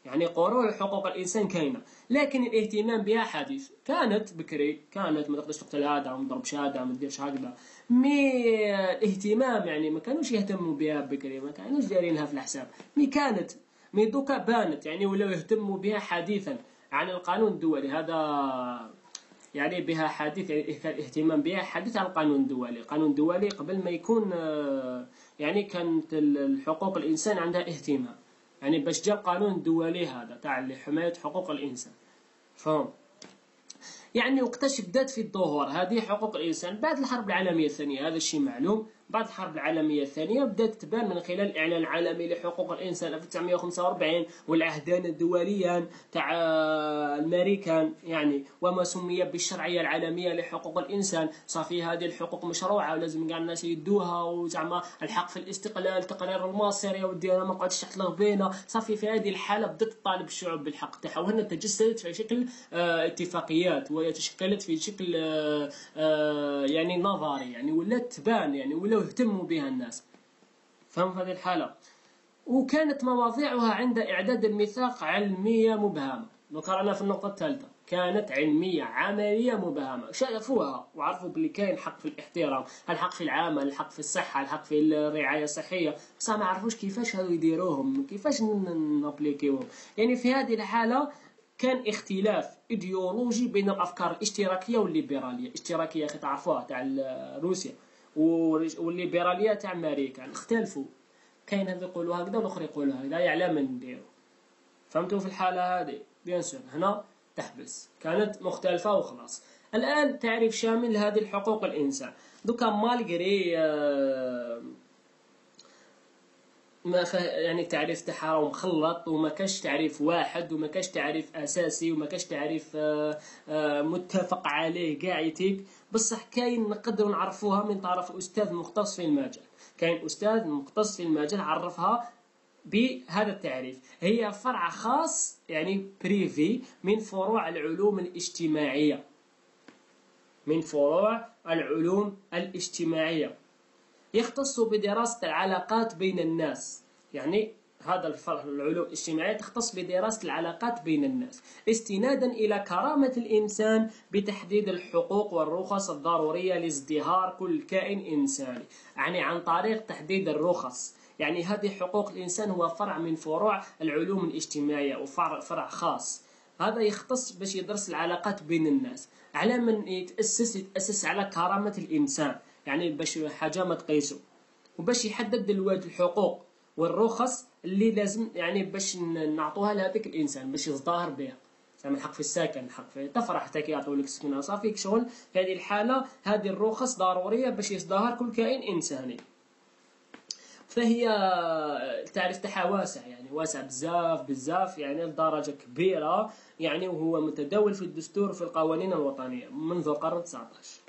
يعني قرون حقوق الانسان كاينه، لكن الاهتمام بها حديث. كانت بكري، كانت ما تقدرش تقتل هذا وما تضربش هذا وما ديرش هكذا، مي الاهتمام يعني ما كانوش يهتموا بها بكري، ما كانوش دايرينها في الحساب. مي كانت، مي دوكا بانت يعني، ولاو يهتموا بها حديثا عن القانون الدولي. هذا يعني بها حديث، يعني كان الاهتمام بها حديث عن القانون الدولي. القانون الدولي قبل ما يكون يعني كانت الحقوق الإنسان عندها اهتمام، يعني باش جا القانون الدولي هذا تاع لحماية حقوق الإنسان، فهم. يعني وقتاش بدات في الظهور هذه حقوق الإنسان؟ بعد الحرب العالمية الثانية، هذا الشيء معلوم. بعد الحرب العالمية الثانية بدات تبان من خلال الإعلان العالمي لحقوق الإنسان 1945 والعهدان الدوليان تاع الأمريكان يعني، وما سمي بالشرعية العالمية لحقوق الإنسان. صافي هذه الحقوق مشروعة ولازم كاع الناس يدوها، وزعما الحق في الاستقلال، تقرير المصير يا ودي أنا ما قعدتش تحت الغبينة. صافي في هذه الحالة بدات تطالب الشعوب بالحق تاعها، وهنا تجسدت في شكل اتفاقيات، وتشكلت في شكل يعني نظري، يعني ولات تبان يعني، ولاو يهتموا بها الناس، فهم في هذه الحالة. وكانت مواضيعها عند إعداد الميثاق علمية مبهمة. ذكرنا في النقطة الثالثة كانت علمية عملية مبهمة، شافوها وعرفوا بلي كاين حق في الاحترام، الحق في العمل، الحق في الصحة، الحق في الرعاية الصحية، بصح ما عرفوش كيفاش هذو يديروهم، كيفاش نابليكيوهم. يعني في هذه الحالة كان اختلاف ايديولوجي بين الافكار الاشتراكيه والليبراليه. الاشتراكيه اخي تعرفوها تاع روسيا، والليبراليه تاع امريكا، اختلفوا. كاين هذا يقولوا هكذا والاخر يقولوا هكذا، يعلم من نديروا. فهمتوا في الحاله هذه؟ بيان سور هنا تحبس، كانت مختلفه وخلاص. الان تعريف شامل لهذه الحقوق الانسان. دوكا مالغري ما يعني التعريف تاعها راه مخلط، وما كاش تعريف واحد، وما كاش تعريف اساسي، وما كاش تعريف متفق عليه كاع يتيك. بصح كاين نقدروا نعرفوها من طرف استاذ مختص في المجال. كاين استاذ مختص في المجال عرفها بهذا التعريف. هي فرع خاص يعني بريفي من فروع العلوم الاجتماعيه، من فروع العلوم الاجتماعيه، يختص بدراسة العلاقات بين الناس. يعني هذا العلوم الاجتماعية تختص بدراسة العلاقات بين الناس استنادا إلى كرامة الإنسان بتحديد الحقوق والرخص الضرورية لازدهار كل كائن إنساني، يعني عن طريق تحديد الرخص. يعني هذه حقوق الإنسان هو فرع من فروع العلوم الاجتماعية، وفرع خاص. هذا يختص باش يدرس العلاقات بين الناس. على من يتأسس على كرامة الإنسان، يعني باش حاجة ما تقيسو، وباش يحدد الحقوق والرخص اللي لازم يعني باش نعطوها لهذاك الانسان باش يزدهر بها. زعما الحق في السكن، الحق في تفرح حتى كي يعطيو لك سكنه، صافي شغل. في هذه الحاله هذه الرخص ضروريه باش يزدهر كل كائن انساني. فهي التعريف تاعها واسع، يعني واسع بزاف بزاف، يعني لدرجه كبيره يعني، وهو متداول في الدستور وفي القوانين الوطنيه منذ القرن 19.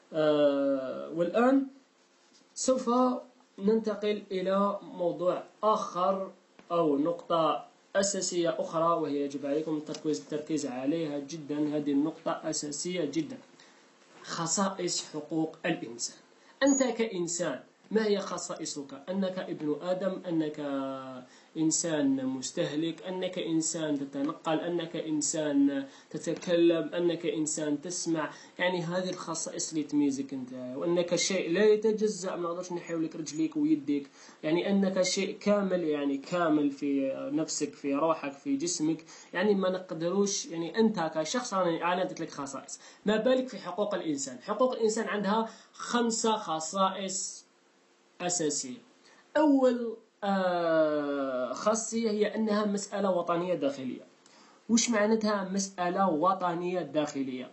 والآن سوف ننتقل إلى موضوع آخر أو نقطة أساسية أخرى، وهي يجب عليكم التركيز عليها جدا. هذه النقطة أساسية جدا: خصائص حقوق الإنسان. أنت كإنسان ما هي خصائصك؟ أنك ابن آدم، أنك إنسان مستهلك، أنك إنسان تتنقل، أنك إنسان تتكلم، أنك إنسان تسمع. يعني هذه الخصائص اللي تميزك أنت، وأنك شيء لا يتجزأ، ما نقدرش نحيو لك رجليك ويديك. يعني أنك شيء كامل، يعني كامل في نفسك، في روحك، في جسمك. يعني ما نقدروش، يعني أنت كشخص أنا أديت لك خصائص، ما بالك في حقوق الإنسان. حقوق الإنسان عندها 5 خصائص أساسية. أول خاصية هي أنها مسألة وطنية داخلية. وش معناتها مسألة وطنية داخلية؟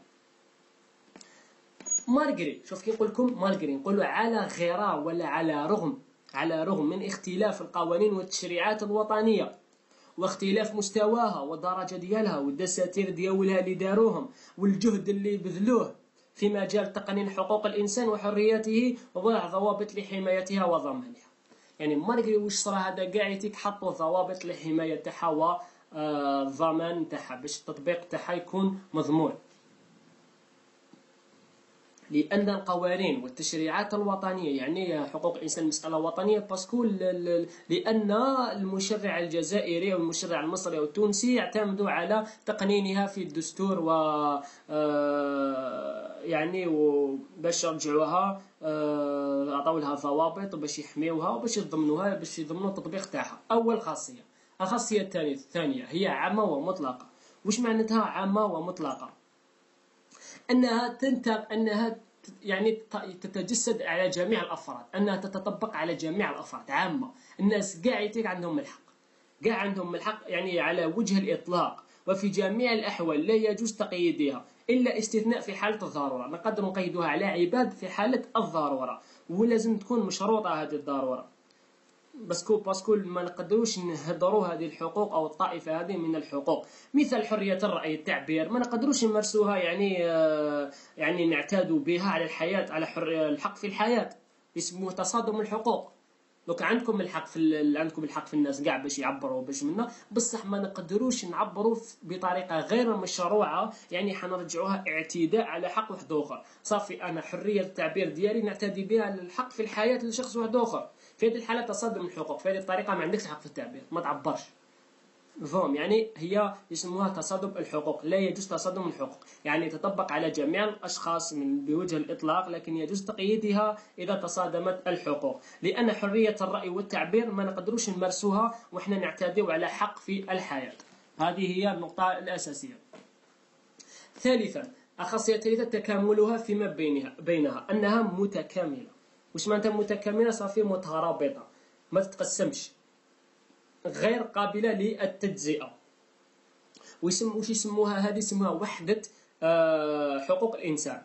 مالغري، شوف كي نقول لكم مالغري، نقولوا على غرار ولا على رغم من اختلاف القوانين والتشريعات الوطنية، واختلاف مستواها والدرجة ديالها والدساتير ديالها اللي داروهم، والجهد اللي بذلوه في مجال تقنين حقوق الإنسان وحرياته ووضع ضوابط لحمايتها وضمانها. يعني مالغري واش صرا هذا كاع يتيك حطوا ضوابط للحماية تاعها والضمان تاعها باش التطبيق تاعها يكون مضمون. لأن القوانين والتشريعات الوطنية، يعني حقوق الإنسان مسألة وطنية، باسكو لأن المشرع الجزائري أو المشرع المصري أو التونسي يعتمدوا على تقنينها في الدستور، و يعني باش يرجعوها، عطاو لها ضوابط باش يحميوها وباش يضمنوها، باش يضمنوا التطبيق تاعها. أول خاصية. الخاصية الثانية هي عامة ومطلقة. وش معناتها عامة ومطلقة؟ أنها يعني تتجسد على جميع الأفراد، أنها تتطبق على جميع الأفراد، عامة. الناس قاع يتيك عندهم الحق، قاع عندهم الحق، يعني على وجه الإطلاق، وفي جميع الأحوال لا يجوز تقييدها إلا استثناء في حالة الضرورة. نقدر نقيدها على عباد في حالة الضرورة، ولازم تكون مشروطة هذه الضرورة، باسكو ما نقدروش نهدروا هذه الحقوق او الطائفه هذه من الحقوق. مثل حريه الراي، التعبير، ما نقدروش نمارسوها، يعني نعتادوا بها على الحياه، على الحق في الحياه، يسموه تصادم الحقوق. دوك عندكم الحق عندكم الحق في الناس كاع باش يعبروا باش منا، بصح ما نقدروش نعبروا بطريقه غير مشروعه، يعني حنرجعوها اعتداء على حق واحد اخر. صافي انا حريه التعبير ديالي نعتدي بها على الحق في الحياه لشخص واحد اخر، في هذه الحاله تصادم الحقوق. في هذه الطريقه ما عندكش حق في التعبير، ما تعبرش. فهم، يعني هي يسموها تصادم الحقوق. لا يجوز تصادم الحقوق، يعني تطبق على جميع الأشخاص بوجه الإطلاق، لكن يجوز تقييدها إذا تصادمت الحقوق. لأن حرية الرأي والتعبير ما نقدروش نمارسوها وإحنا نعتدوا على حق في الحياة. هذه هي النقطة الأساسية. ثالثا، الخاصية الثالثة تكاملها فيما بينها، أنها متكاملة. وش معناتها متكاملة؟ صافي مترابطة، ما تتقسمش، غير قابلة للتجزئة. وش يسموها هذه؟ يسموها وحدة حقوق الإنسان.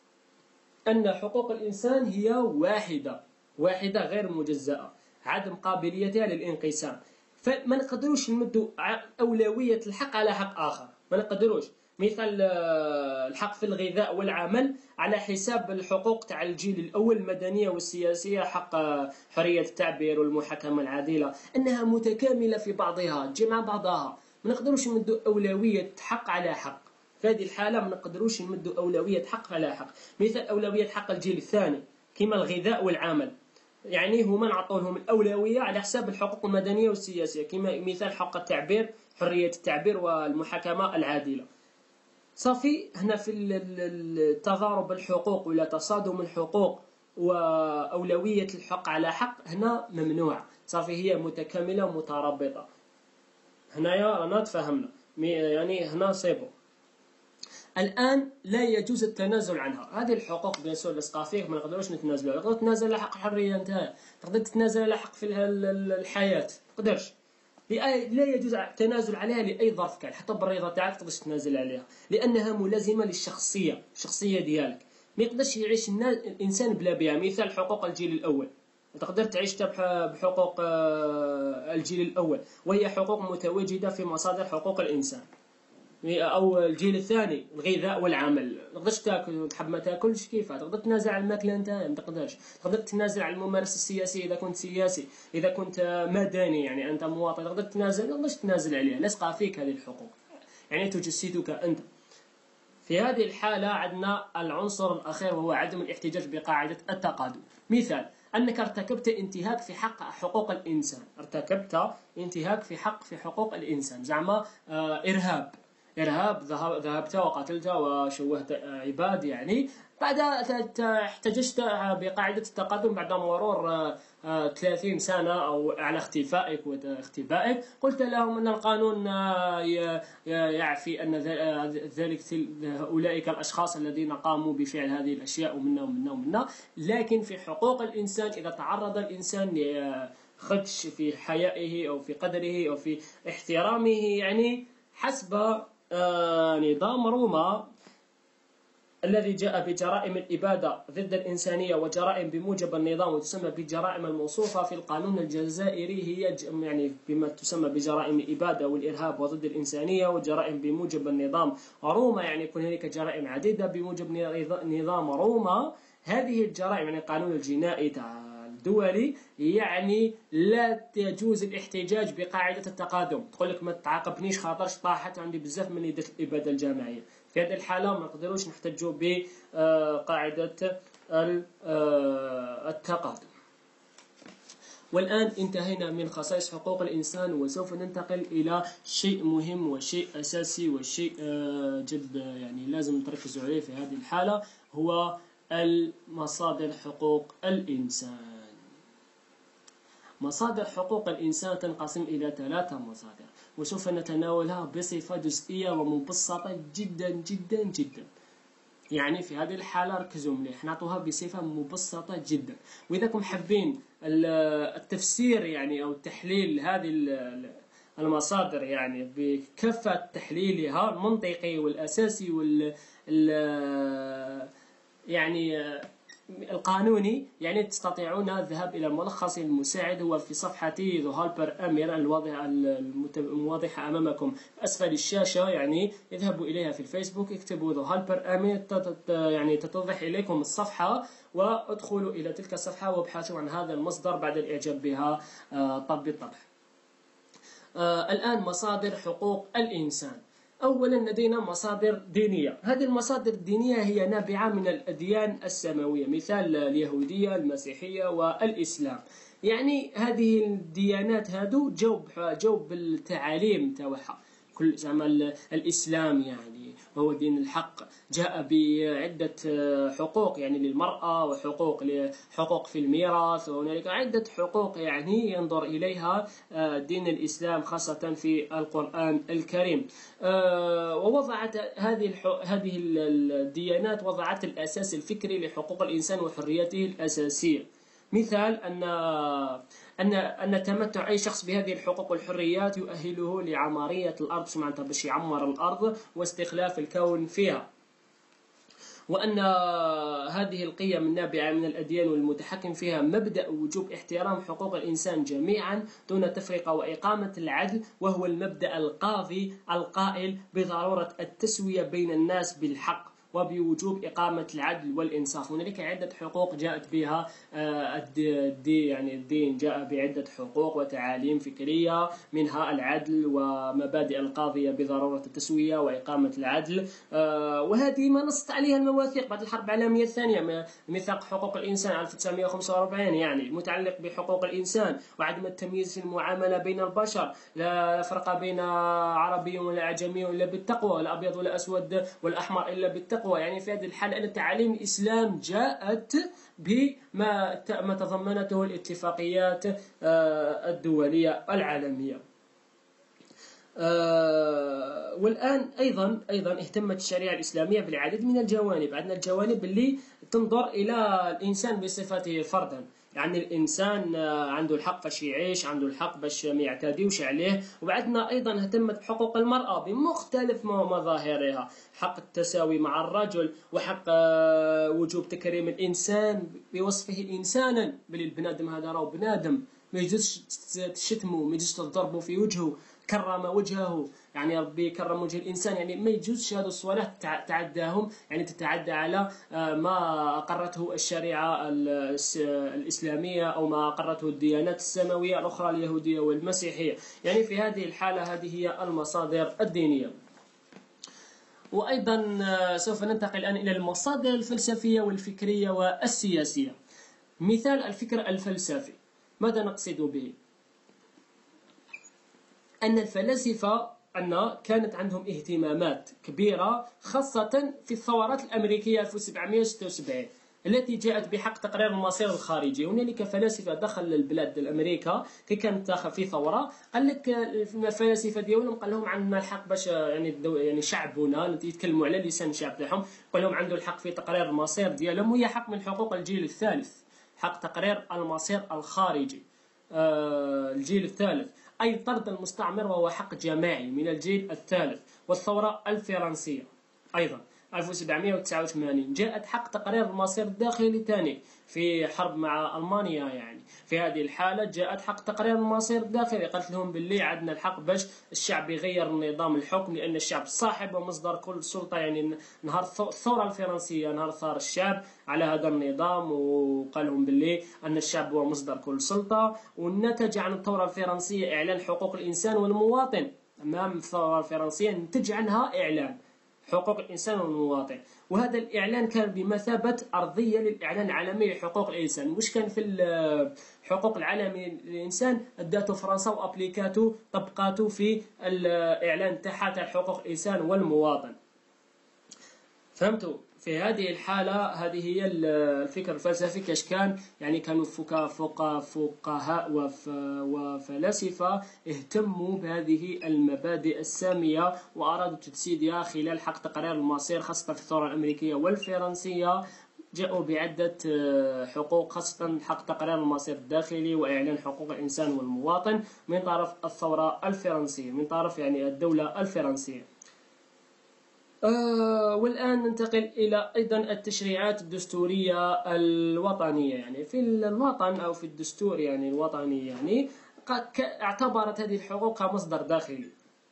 أن حقوق الإنسان هي واحدة غير مجزأة، عدم قابليتها للانقسام. فما نقدروش نمدوا أولوية الحق على حق آخر، ما نقدروش. مثل الحق في الغذاء والعمل على حساب الحقوق تاع الجيل الأول، المدنية والسياسية، حق حرية التعبير والمحاكمة العادلة، أنها متكاملة في بعضها، تجي مع بعضها. ما نقدروش نمدوا أولوية حق على حق. في هذه الحالة ما نقدروش نمدوا أولوية حق على حق. مثل أولوية حق الجيل الثاني كما الغذاء والعمل، يعني هما نعطوا لهم الأولوية على حساب الحقوق المدنية والسياسية، كما مثال حق التعبير، حرية التعبير والمحاكمة العادلة. صافي هنا في التضارب الحقوق ولا تصادم الحقوق وأولوية الحق على حق، هنا ممنوع. صافي هي متكاملة ومترابطة. هنايا رانا تفهمنا، يعني هنا صيبو. الآن لا يجوز التنازل عنها. هذه الحقوق بيسور الاسقافيك ما نقدروش نتنازلوا. تقدر تتنازل على حق الحرية نتاعك، تقدر تتنازل على حق في الحياة، تقدرش. لا يجوز التنازل عليها لأي ظرف كان، حتى بالرضا تاعك تقدرش تتنازل عليها، لأنها ملازمة للشخصية، الشخصية ديالك. ما يقدرش يعيش الإنسان بلا بها. مثال حقوق الجيل الأول، تقدر تعيش بحقوق الجيل الأول، وهي حقوق متواجدة في مصادر حقوق الإنسان. او الجيل الثاني، الغذاء والعمل، ما تقدرش تاكل، تحب ما تاكلش كيفاه، تقدر تنازل على الماكله نتاعك، ما تقدرش. تقدر تنازل على الممارسه السياسيه اذا كنت سياسي، اذا كنت مدني يعني انت مواطن تقدر تنازل، ما تقدرش تنازل عليها، لصقه فيك هذه الحقوق، يعني تجسدك انت. في هذه الحاله عندنا العنصر الاخير وهو عدم الاحتجاج بقاعده التقادم. مثال انك ارتكبت انتهاك في حق حقوق الانسان، ارتكبت انتهاك في حقوق الانسان، زعما ارهاب، ذهبت وقتلت وشوهت عباد، يعني بعد احتججت بقاعدة التقدم بعد مرور 30 سنة أو على اختفائك واختبائك، قلت لهم أن القانون يعفي أن ذلك أولئك الأشخاص الذين قاموا بفعل هذه الأشياء ومنا. لكن في حقوق الإنسان إذا تعرض الإنسان لخدش في حيائه أو في قدره أو في احترامه، يعني حسب نظام روما الذي جاء بجرائم الإبادة ضد الإنسانية وجرائم بموجب النظام، وتسمى بالجرائم الموصوفة في القانون الجزائري، هي يعني بما تسمى بجرائم الإبادة والإرهاب وضد الإنسانية وجرائم بموجب النظام روما، يعني يكون هناك جرائم عديدة بموجب نظام روما. هذه الجرائم يعني القانون الجنائي تاع الدولي يعني لا يجوز الاحتجاج بقاعدة التقادم، تقول لك ما تعاقبنيش خاطرش طاحت عندي بزاف من يدات الإبادة الجماعية. في هذه الحالة ما نقدروش نحتجوا بقاعدة التقادم. والآن انتهينا من خصائص حقوق الإنسان، وسوف ننتقل إلى شيء مهم وشيء أساسي وشيء جد يعني لازم تركزوا عليه في هذه الحالة، هو المصادر حقوق الإنسان. مصادر حقوق الإنسان تنقسم إلى 3 مصادر، وسوف نتناولها بصفة جزئية ومبسطة جدا جدا جدا. يعني في هذه الحالة ركزوا مليح، نعطوها بصفة مبسطة جدا. وإذا كنتم حابين التفسير يعني أو تحليل هذه المصادر يعني بكافة تحليلها المنطقي والأساسي يعني القانوني، يعني تستطيعون الذهاب إلى الملخص المساعد، هو في صفحة ذو هالبر أمير الواضحة أمامكم أسفل الشاشة. يعني اذهبوا إليها في الفيسبوك، اكتبوا ذو هالبر أمير يعني تتضح إليكم الصفحة، وادخلوا إلى تلك الصفحة وابحثوا عن هذا المصدر بعد الإعجاب بها بالطبع. الآن مصادر حقوق الإنسان. أولا لدينا مصادر دينية. هذه المصادر الدينية هي نابعة من الأديان السماوية، مثال اليهودية، المسيحية والإسلام. يعني هذه الديانات هادو جو بالتعاليم تاعها. كل زعما الإسلام يعني وهو دين الحق، جاء بعدة حقوق يعني للمرأة، وحقوق في الميراث، وهنالك عدة حقوق يعني ينظر إليها دين الإسلام خاصة في القرآن الكريم. ووضعت هذه الديانات وضعت الأساس الفكري لحقوق الإنسان وحريته الأساسية. مثال أن تمتع أي شخص بهذه الحقوق والحريات يؤهله لعمارية الأرض، معناتها باش يعمر الأرض واستخلاف الكون فيها. وأن هذه القيم النابعة من الأديان والمتحكم فيها مبدأ وجوب احترام حقوق الإنسان جميعا دون تفرقة، وإقامة العدل، وهو المبدأ القاضي القائل بضرورة التسوية بين الناس بالحق وبوجوب إقامة العدل والإنصاف. هنالك عدة حقوق جاءت بها الدين جاء بعدة حقوق وتعاليم فكرية، منها العدل ومبادئ القاضية بضرورة التسوية وإقامة العدل. وهذه ما نصت عليها المواثيق بعد الحرب العالمية الثانية، ميثاق حقوق الإنسان 1945 يعني متعلق بحقوق الإنسان، وعدم التمييز في المعاملة بين البشر، لا فرق بين عربي ولا أعجمي إلا بالتقوى، ولا أبيض ولا أسود والأحمر إلا بالتقوى. يعني في هذه الحالة أن تعاليم الإسلام جاءت بما تضمنته الاتفاقيات الدولية العالمية. والآن أيضا اهتمت الشريعة الإسلامية بالعديد من الجوانب. عندنا الجوانب اللي تنظر إلى الإنسان بصفته فردا، يعني الإنسان عنده الحق باش يعيش، عنده الحق باش ما يعتديوش عليه. وبعدنا أيضا اهتمت بحقوق المرأة بمختلف مظاهرها، حق التساوي مع الرجل، وحق وجوب تكريم الإنسان بوصفه إنسانا، بل البنادم هذا راه بنادم، ما يجوزش تشتمه، ما يجوزش تضربه في وجهه، كرم وجهه، يعني ربي كرم وجه الإنسان، يعني ما يجوزش هذه الصورات تعداهم، يعني تتعدى على ما أقرته الشريعة الإسلامية أو ما أقرته الديانات السماوية الأخرى اليهودية والمسيحية. يعني في هذه الحالة هذه هي المصادر الدينية. وأيضا سوف ننتقل الآن إلى المصادر الفلسفية والفكرية والسياسية. مثال الفكر الفلسفي، ماذا نقصد به؟ أن الفلاسفة كانت عندهم اهتمامات كبيرة خاصة في الثورات الأمريكية 1776 التي جاءت بحق تقرير المصير الخارجي. هنالك فلاسفة دخل البلاد الأمريكا كي كانت في ثورة، قال لك الفلاسفة ديالهم قال لهم عندنا الحق باش يعني شعبنا يتكلموا على لسان الشعب تاعهم، قال لهم عنده الحق في تقرير المصير ديالهم، وهي حق من حقوق الجيل الثالث، حق تقرير المصير الخارجي الجيل الثالث، أي طرد المستعمر، وهو حق جماعي من الجيل الثالث. والثورة الفرنسية أيضا 1789 جاءت حق تقرير المصير الداخلي ثاني في حرب مع ألمانيا. يعني في هذه الحالة جاءت حق تقرير المصير الداخلي، قالت لهم باللي عندنا الحق باش الشعب يغير نظام الحكم، لأن الشعب صاحب ومصدر كل سلطة. يعني نهار الثورة الفرنسية، نهار ثار الشعب على هذا النظام، وقال لهم باللي أن الشعب هو مصدر كل سلطة. والنتج عن الثورة الفرنسية إعلان حقوق الإنسان والمواطن. أمام الثورة الفرنسية نتج عنها إعلان حقوق الإنسان والمواطن، وهذا الإعلان كان بمثابة أرضية للإعلان العالمي لحقوق الإنسان. مش كان في الحقوق العالمي للإنسان أداته فرنسا وأبليكاتو طبقاته في الإعلان تاعها تاع حقوق الإنسان والمواطن. فهمتوا؟ في هذه الحالة هذه هي الفكر الفلسفي كاش كان. يعني كانوا فقهاء وفلاسفة اهتموا بهذه المبادئ السامية وأرادوا تجسيدها خلال حق تقرير المصير، خاصة في الثورة الأمريكية والفرنسية. جاءوا بعدة حقوق، خاصة حق تقرير المصير الداخلي وإعلان حقوق الإنسان والمواطن من طرف الثورة الفرنسية، من طرف يعني الدولة الفرنسية. والآن ننتقل إلى أيضا التشريعات الدستورية الوطنية. يعني في الوطن أو في الدستور يعني الوطني، يعني اعتبرت هذه الحقوق كمصدر داخلي.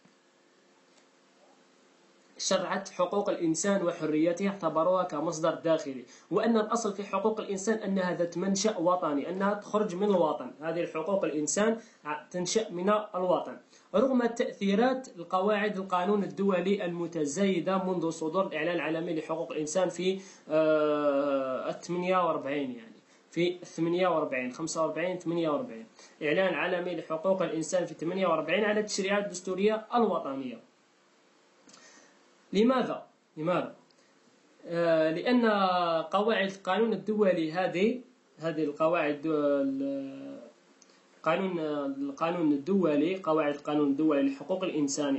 شرعت حقوق الإنسان وحريته، اعتبروها كمصدر داخلي، وأن الأصل في حقوق الإنسان أنها ذات منشأ وطني، أنها تخرج من الوطن. هذه الحقوق الإنسان تنشأ من الوطن، رغم تأثيرات القواعد القانون الدولي المتزايدة منذ صدور الإعلان العالمي لحقوق الإنسان في 48. يعني في 48 45 48 إعلان عالمي لحقوق الإنسان في 48 على التشريعات الدستورية الوطنية. لماذا؟ لأن قواعد القانون الدولي هذه القواعد القانون الدولي، قواعد القانون الدولي لحقوق الإنسان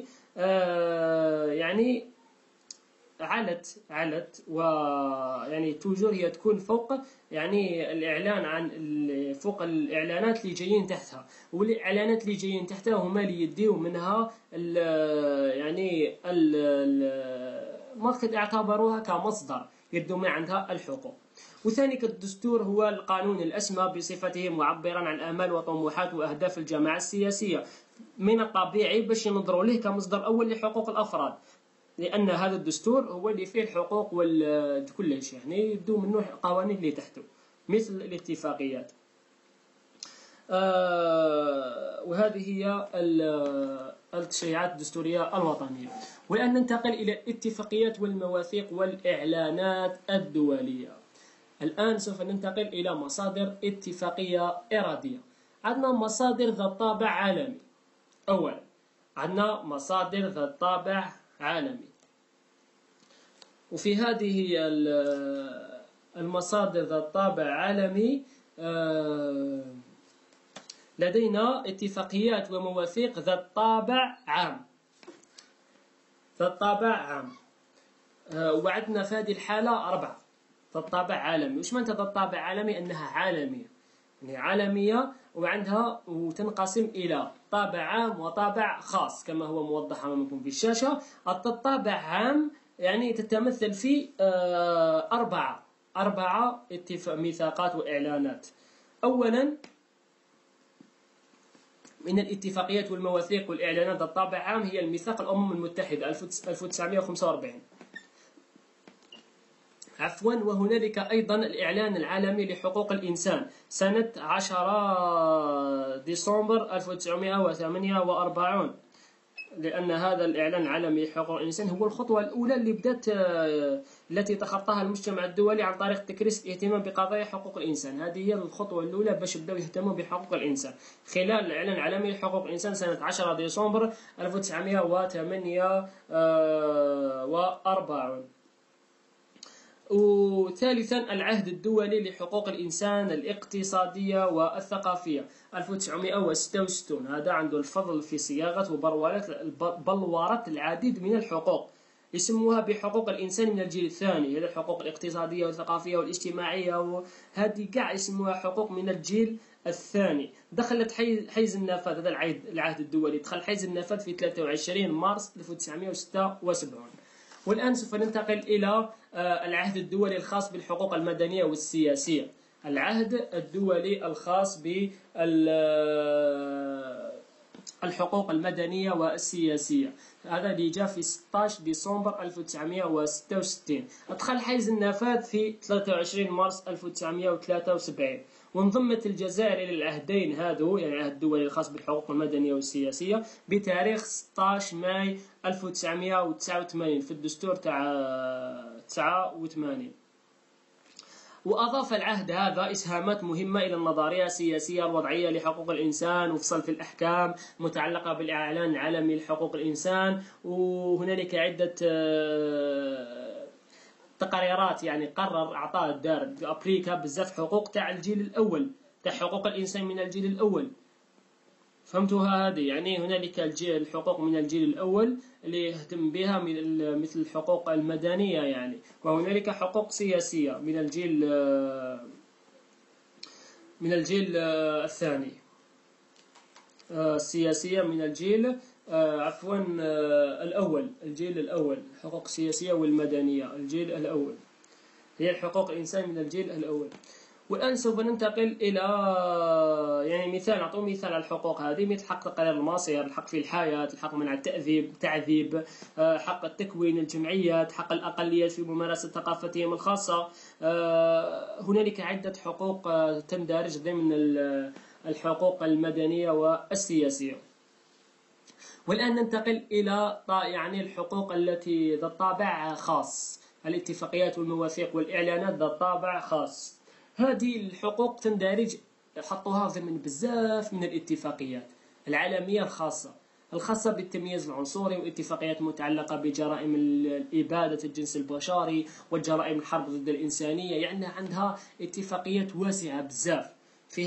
يعني علت ويعني توجور هي تكون فوق يعني الإعلان فوق الإعلانات اللي جايين تحتها، والإعلانات اللي جايين تحتها هما اللي يديو منها يعني الماركت اعتبروها كمصدر يدو من عندها الحقوق. وثاني الدستور هو القانون الأسمى بصفته معبرا عن آمال وطموحات وأهداف الجماعة السياسية. من الطبيعي باش ينظروا له كمصدر أول لحقوق الأفراد، لأن هذا الدستور هو اللي فيه الحقوق وكل شيء، يعني يبدو منه قوانين اللي تحته مثل الاتفاقيات. وهذه هي التشريعات الدستورية الوطنية. والآن ننتقل إلى الاتفاقيات والمواثيق والإعلانات الدولية. الآن سوف ننتقل إلى مصادر اتفاقية إرادية. عندنا مصادر ذات طابع عالمي. أولا عندنا مصادر ذات طابع عالمي، وفي هذه المصادر ذات طابع عالمي لدينا اتفاقيات ومواثيق ذات طابع عام. وعندنا في هذه الحالة 4 ذات طابع عالمي. وش معناتها ذات طابع عالمي؟ أنها عالمية، يعني عالمية وتنقسم إلى طابع عام وطابع خاص كما هو موضح أمامكم في الشاشة. الطابع عام يعني تتمثل في 4 ميثاقات وإعلانات. أولا من الاتفاقيات والمواثيق والإعلانات ذات طابع عام هي الميثاق الأمم المتحدة 1945. وهنالك أيضا الإعلان العالمي لحقوق الإنسان سنة 10 ديسمبر 1948، لأن هذا الإعلان العالمي لحقوق الإنسان هو الخطوة الأولى اللي التي تخطاها المجتمع الدولي عن طريق تكريس الاهتمام بقضايا حقوق الإنسان. هذه هي الخطوة الأولى باش يبداو يهتموا بحقوق الإنسان خلال الإعلان العالمي لحقوق الإنسان سنة 10 ديسمبر 1948. وثالثا العهد الدولي لحقوق الإنسان الاقتصادية والثقافية 1966. هذا عنده الفضل في صياغة وبلورة العديد من الحقوق، يسموها بحقوق الإنسان من الجيل الثاني. هذه الحقوق الاقتصادية والثقافية والاجتماعية وهذه كاع يسموها حقوق من الجيل الثاني. دخلت حيز النفاذ، هذا العهد الدولي دخل حيز النفاذ في 23 مارس 1976. والآن سوف ننتقل إلى العهد الدولي الخاص بالحقوق المدنية والسياسية. العهد الدولي الخاص بالحقوق المدنية والسياسية، هذا اللي جاء في 16 ديسمبر 1966. أدخل حيز النفاذ في 23 مارس 1973، وانضمت الجزائر إلى العهدين هذو، يعني العهد الدولي الخاص بالحقوق المدنية والسياسية بتاريخ 16 ماي 1989 في الدستور تاع 89. وأضاف العهد هذا إسهامات مهمة إلى النظرية السياسية الوضعية لحقوق الإنسان، وفصل في الأحكام متعلقة بالإعلان العالمي لحقوق الإنسان. وهنالك عدة تقريرات، يعني قرر أعطاه الدار في أمريكا بزاف حقوق تاع الجيل الأول، تاع حقوق الإنسان من الجيل الأول. فهمتوها هذه؟ يعني هنالك الحقوق من الجيل الأول اللي يهتم بها مثل الحقوق المدنية يعني، وهنالك حقوق سياسية من الجيل الثاني، السياسية من الجيل الأول، الجيل الأول، الحقوق السياسية والمدنية الجيل الأول، هي الحقوق الإنسان من الجيل الأول. والآن سوف ننتقل إلى يعني مثال، نعطوا مثال على الحقوق هذه، مثل حق تقرير المصير، الحق في الحياة، الحق منع التعذيب، حق التكوين الجمعيات، حق الأقليات في ممارسة ثقافتهم الخاصة. هنالك عدة حقوق تندرج ضمن الحقوق المدنية والسياسية. والآن ننتقل إلى يعني الحقوق التي ذات طابع خاص، الاتفاقيات والمواثيق والإعلانات ذات طابع خاص. هذه الحقوق تندرج، حطوها ضمن بزاف من الاتفاقيات العالمية الخاصة بالتمييز العنصري، واتفاقيات متعلقة بجرائم الإبادة الجنس البشري والجرائم الحرب ضد الإنسانية. يعني عندها اتفاقيات واسعة بزاف في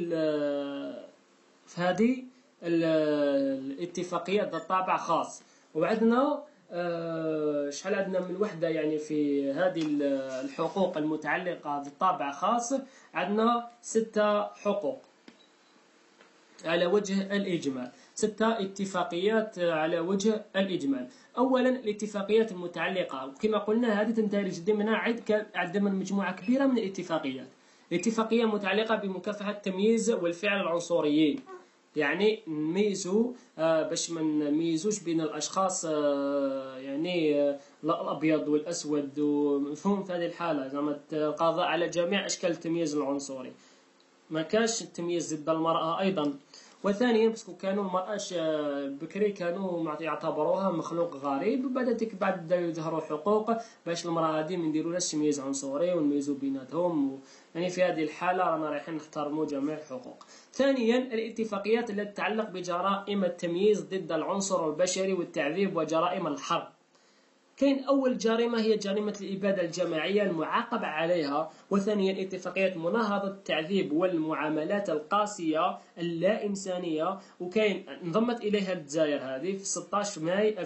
هذه الاتفاقيات ذات طابع خاص. وعندنا شحال عندنا من وحدة يعني في هذه الحقوق المتعلقة بالطابع خاص، عندنا 6 حقوق على وجه الإجمال، 6 اتفاقيات على وجه الإجمال. أولا الاتفاقيات المتعلقة، وكما قلنا هذه تندرج ضمن مجموعة كبيرة من الاتفاقيات. الاتفاقية المتعلقة بمكافحة التمييز والفعل العنصريين، يعني نميزوا باش ما نميزوش بين الاشخاص، يعني الابيض والاسود، ومفهوم في هذه الحاله زعما القضاء على جميع اشكال التمييز العنصري، ما كاش التمييز ضد المراه ايضا. وثانيا باسكو كانوا المراه بكري كانوا يعتبروها مخلوق غريب، بعد بداو يظهروا حقوق باش المراه هذه ما نديرولهاش تمييز عنصري ونميزوا بيناتهم. يعني في هذه الحاله رانا رايحين نحترموا جميع الحقوق. ثانيا الاتفاقيات التي تتعلق بجرائم التمييز ضد العنصر البشري والتعذيب وجرائم الحرب. كاين أول جريمة هي جريمة الإبادة الجماعية المعاقبة عليها. وثانيا اتفاقية مناهضة التعذيب والمعاملات القاسية اللا إنسانية، وكاين انضمت إليها الجزائر هذه في 16 ماي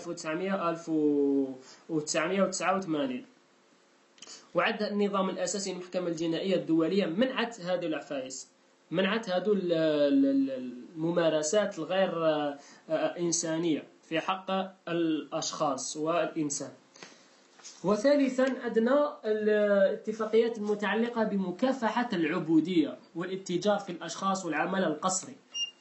1989. وعد النظام الأساسي للمحكمة الجنائية الدولية منعت هذه العفايس، منعت هذو الممارسات الغير إنسانية في حق الأشخاص والإنسان. وثالثا عندنا الاتفاقيات المتعلقة بمكافحة العبودية والاتجار في الأشخاص والعمل القسري.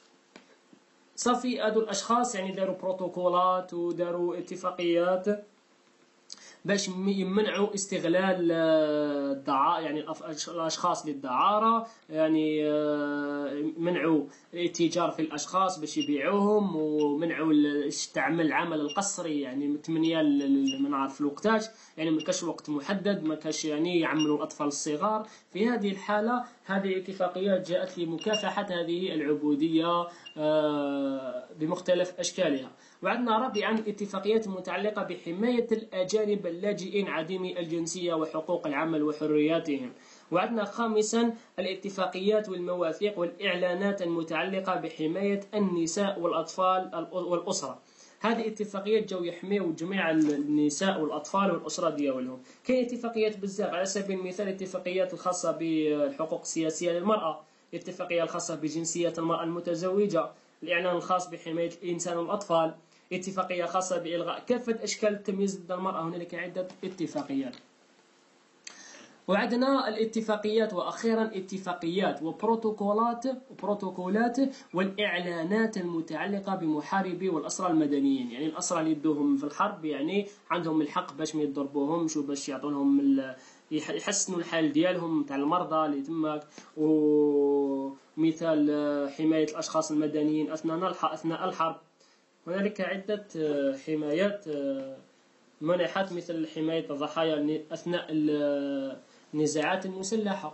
صافي هذو الأشخاص يعني داروا بروتوكولات وداروا اتفاقيات باش يمنعوا استغلال يعني الاشخاص للدعاره، يعني منعوا الاتجار في الاشخاص باش يبيعوهم، ومنعوا استعمال العمل القسري، يعني من 8 ما نعرف الوقتاش، يعني ما كاش وقت محدد، ما كاش يعني يعملوا الاطفال الصغار. في هذه الحاله هذه الاتفاقيات جاءت لمكافحه هذه العبوديه بمختلف اشكالها. وعندنا رابعا الاتفاقيات المتعلقة بحماية الأجانب اللاجئين عديمي الجنسية وحقوق العمل وحرياتهم. وعندنا خامسا الاتفاقيات والمواثيق والإعلانات المتعلقة بحماية النساء والأطفال والأسرة. هذه اتفاقيات جاو يحميو جميع النساء والأطفال والأسرة ديالهم. كاين اتفاقيات بزاف، على سبيل المثال الاتفاقيات الخاصة بالحقوق السياسية للمرأة، الاتفاقية الخاصة بجنسية المرأة المتزوجة، الإعلان الخاص بحماية الإنسان والأطفال، اتفاقية خاصة بإلغاء كافة أشكال التمييز ضد المرأة. هنالك عدة اتفاقيات. وعندنا الاتفاقيات، وأخيرا اتفاقيات وبروتوكولات والإعلانات المتعلقة بمحاربي والأسرى المدنيين. يعني الأسرى اللي يدوهم في الحرب يعني عندهم الحق باش ما يضربوهمش وباش يعطونهم يحسنوا الحال ديالهم تاع المرضى اللي تماك، ومثال حماية الأشخاص المدنيين أثناء الحرب. هنالك عدة حمايات منحت، مثل حماية الضحايا أثناء النزاعات المسلحة.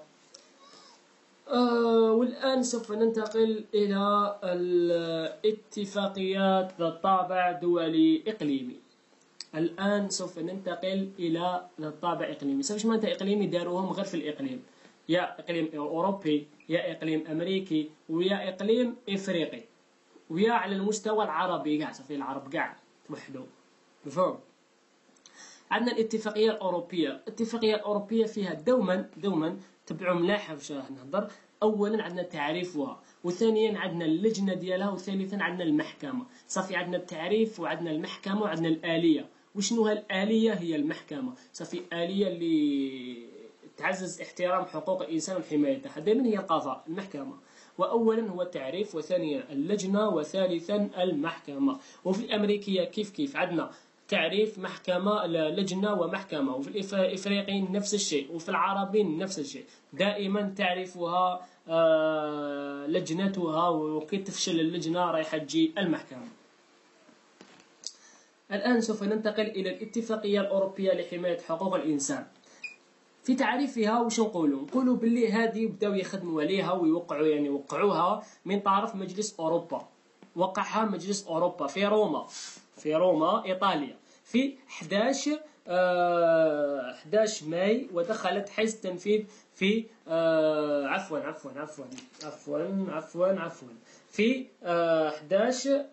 والآن سوف ننتقل إلى الاتفاقيات ذات طابع دولي إقليمي. الآن سوف ننتقل إلى طابع إقليمي. سوف معناتها إقليمي داروهم غير في الإقليم، يا إقليم أوروبي يا إقليم أمريكي ويا إقليم إفريقي ويا على المستوى العربي كاع، صافي العرب كاع توحدوا. مفهوم؟ عندنا الاتفاقية الأوروبية. الاتفاقية الأوروبية فيها دوما تبعوا ملاح باش نهضر. أولا عندنا تعريفها، وثانيا عندنا اللجنة ديالها، وثالثا عندنا المحكمة. صافي عندنا التعريف وعندنا المحكمة وعندنا الآلية. وشنو الآلية؟ هي المحكمة. صافي آلية اللي تعزز احترام حقوق الإنسان وحمايتها، دائما هي القضاء المحكمة. وأولا هو التعريف، وثانيا اللجنة، وثالثا المحكمة. وفي الأمريكية كيف عندنا تعريف، محكمة، لجنة ومحكمة. وفي الإفريقيين نفس الشيء، وفي العربين نفس الشيء. دائما تعرفها لجنتها، وكي تفشل اللجنة رايحة تجي المحكمة. الآن سوف ننتقل إلى الاتفاقية الأوروبية لحماية حقوق الإنسان. في تعريفها واش نقولوا باللي هذه بداو يخدموا عليها وقعوها من طرف مجلس أوروبا. وقعها مجلس أوروبا في روما إيطاليا في 11 ماي، ودخلت حيز التنفيذ في في 11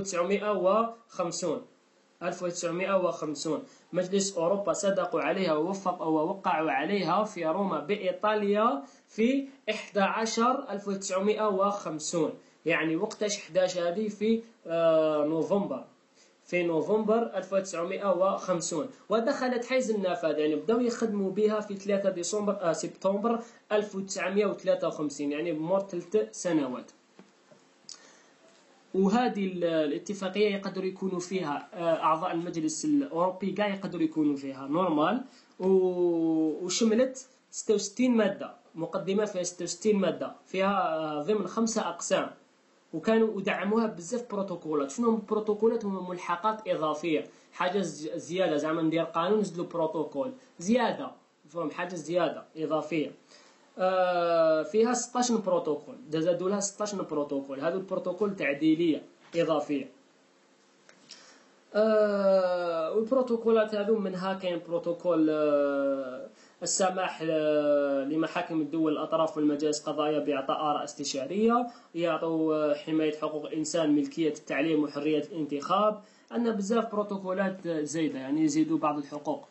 1950. مجلس أوروبا صدقوا عليها ووقعوا عليها في روما بإيطاليا في 11 1950. يعني وقتاش 11 هذه في نوفمبر 1950. ودخلت حيز النفاذ، يعني بداو يخدموا بها في 3 سبتمبر 1953، يعني بمر 3 سنوات. وهذه الاتفاقية يقدر يكونوا فيها أعضاء المجلس الأوروبي كاع يقدروا يكونوا فيها نورمال. وشملت 66 مادة، مقدمة فيها 66 مادة، فيها ضمن 5 أقسام. وكانوا يدعموها بزاف بروتوكولات. شنو هم البروتوكولات؟ هم ملحقات إضافية، حاجة زيادة، زعما ندير قانون نزلوا بروتوكول زيادة، فهم حاجة زيادة إضافية. فيها 16 بروتوكول، زادوا لها 16 بروتوكول. هذو البروتوكول تعديلية إضافية. والبروتوكولات هذو منها كاين بروتوكول السماح لمحاكم الدول الأطراف والمجالس القضائية بإعطاء آراء استشارية، يعطوا حماية حقوق الإنسان، ملكية التعليم، وحرية الانتخاب. عندنا بزاف بروتوكولات زايدة، يعني يزيدوا بعض الحقوق.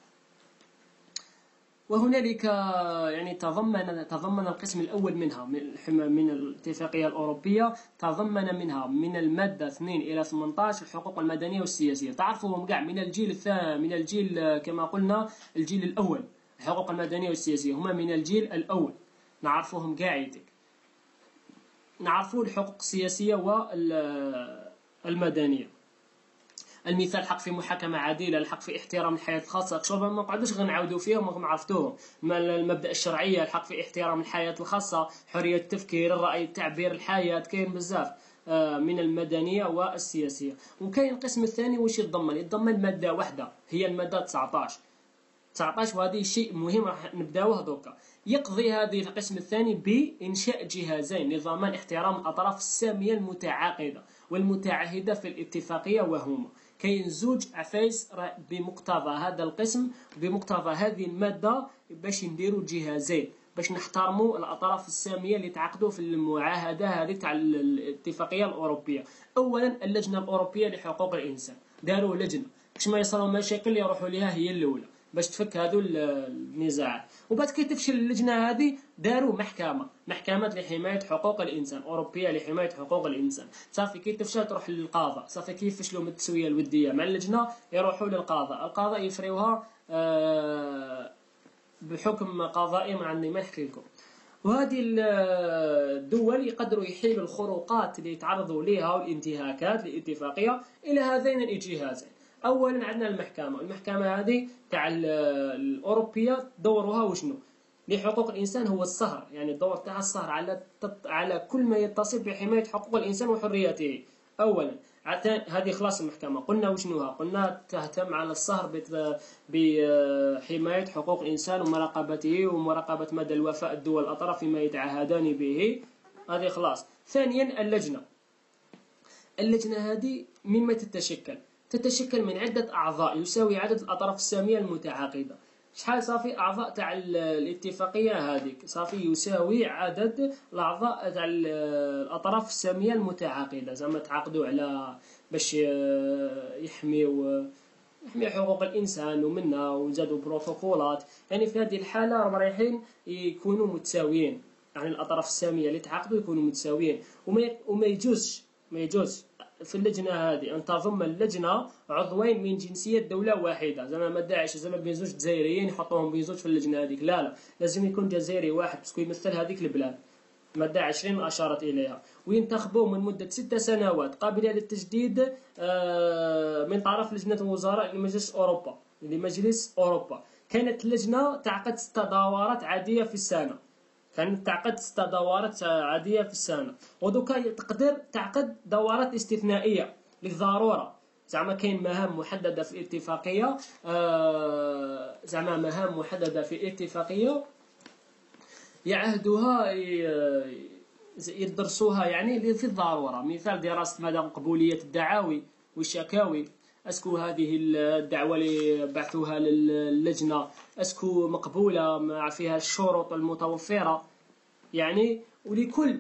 وهنالك يعني تضمن القسم الأول منها من الاتفاقية الأوروبية، تضمن منها من المادة 2 إلى 18 الحقوق المدنية والسياسية. تعرفوهم كاع من الجيل كما قلنا الجيل الأول. الحقوق المدنية والسياسية هما من الجيل الأول، نعرفوهم كاع. نعرفوا الحقوق السياسية والمدنية. المثال: الحق في محاكمة عادلة، الحق في احترام الحياة الخاصة. شوف ما نقعدوش غنعاودوا فيهم، راكم عرفتوهم. المبدأ الشرعية، الحق في احترام الحياة الخاصة، حرية التفكير، الرأي، التعبير، الحياة. كاين بزاف من المدنية والسياسية. وكاين القسم الثاني واش يتضمن مادة واحدة، هي المادة 19. وهذه شيء مهم راح نبداوه دوكا. يقضي هذه القسم الثاني بإنشاء جهازين نظامان احترام الأطراف السامية المتعاقدة والمتعهدة في الاتفاقية، وهما كاين زوج عفايس بمقتضى هذا القسم، بمقتضى هذه المادة، باش نديروا جهازين باش نحترموا الأطراف السامية اللي تعقدوا في المعاهدة هذه تاع الاتفاقية الأوروبية. أولا اللجنة الأوروبية لحقوق الإنسان، داروا لجنة باش ما يصيروا مشاكل يروحوا لها هي الأولى. باش تفك هذو النزاعات. وبعد كي تفشل اللجنه هذه داروا محكمه لحمايه حقوق الانسان، اوروبيه لحمايه حقوق الانسان. صافي كي تفشل تروح للقضاء، صافي كي يفشلوا من التسويه الوديه مع اللجنه يروحوا للقضاء، القضاء يفريوها بحكم قضائي ما نحكي لكم. وهذه الدول يقدروا يحيلوا الخروقات اللي يتعرضوا لها والانتهاكات للاتفاقيه الى هذين الجهازين. اولا عندنا المحكمه هذه تاع الاوروبيه دورها وشنو؟ لحقوق الانسان هو السهر، يعني الدور تاع السهر على كل ما يتصل بحمايه حقوق الانسان وحرياته. اولا هذه خلاص المحكمه قلنا وشنوها؟ قلنا تهتم على السهر بحمايه حقوق الانسان ومراقبته ومراقبه مدى الوفاء الدول الاطراف فيما يتعهدان به، هذه خلاص. ثانيا اللجنه هذه مما تتشكل من عده اعضاء يساوي عدد الاطراف الساميه المتعاقده. شحال صافي اعضاء تاع الاتفاقيه هذيك؟ صافي يساوي عدد الاعضاء تاع الاطراف الساميه المتعاقده، زعما تعاقدوا على باش يحميوا حقوق الانسان ومنا وزادوا بروتوكولات. يعني في هذه الحاله راهم رايحين يكونوا متساويين، يعني الاطراف الساميه اللي تعاقدوا يكونوا متساويين. وما يجوز في اللجنه هذه ان تضم اللجنه عضوين من جنسيه دوله واحده، زعما ما داعش زعما بين زوج جزائريين يحطوهم بين زوج في اللجنه هذيك، لا لازم يكون جزائري واحد باسكو يمثل هذيك البلاد. مادة 20 أشارت إليها. وينتخبوا من مدة 6 سنوات قابلة للتجديد من طرف لجنة الوزراء لمجلس أوروبا. كانت اللجنة تعقد 6 دورات عادية في السنة، ودوكا تقدر تعقد دورات استثنائية للضرورة. زعما كاين مهام محددة في الاتفاقية، يعهدوها يدرسوها يعني في الضرورة. مثال دراسة مدى قبولية الدعاوي والشكاوي، اسكو هذه الدعوة اللي بعثوها للجنة اسكو مقبولة مع فيها الشروط المتوفرة يعني. ولكل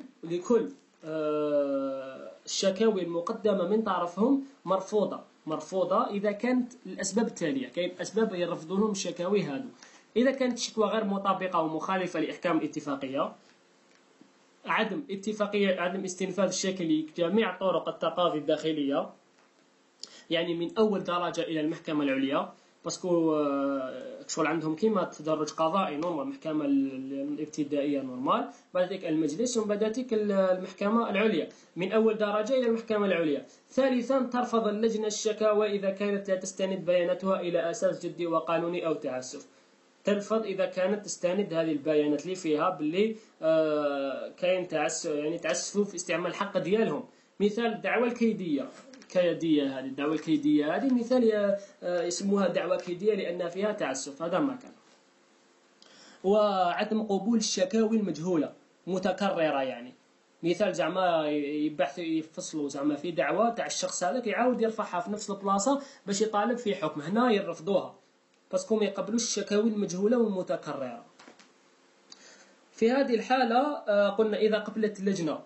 الشكاوي المقدمة من طرفهم مرفوضة إذا كانت الأسباب التالية. كاين أسباب يرفضونهم الشكاوي هذو: إذا كانت الشكوى غير مطابقة ومخالفة لإحكام الاتفاقية، عدم استنفاذ الشكل جميع طرق التقاضي الداخلية، يعني من أول درجة إلى المحكمة العليا، باسكو شغل عندهم كيما تدرج قضائي نورمال، المحكمة الابتدائية نورمال، بعد ذلك المجلس، ومن بعد ذلك المحكمة العليا، من أول درجة إلى المحكمة العليا. ثالثا ترفض اللجنة الشكاوى إذا كانت لا تستند بياناتها إلى أساس جدي وقانوني أو تعسف. ترفض إذا كانت تستند هذه البيانات اللي فيها باللي كاين تعسف، يعني تعسفوا في استعمال الحق ديالهم. مثال الدعوة الكيدية هذه مثال يسموها دعوة كيدية لأن فيها تعسف، هذا ما كان. وعدم قبول الشكاوي المجهولة متكررة، يعني مثال زعما يفصلوا زعما في دعوة تاع الشخص هذاك يعاود يرفعها في نفس البلاصة باش يطالب في حكم، هنا يرفضوها باسكو ما يقبلوش الشكاوي المجهولة والمتكررة. في هذه الحالة قلنا إذا قبلت اللجنة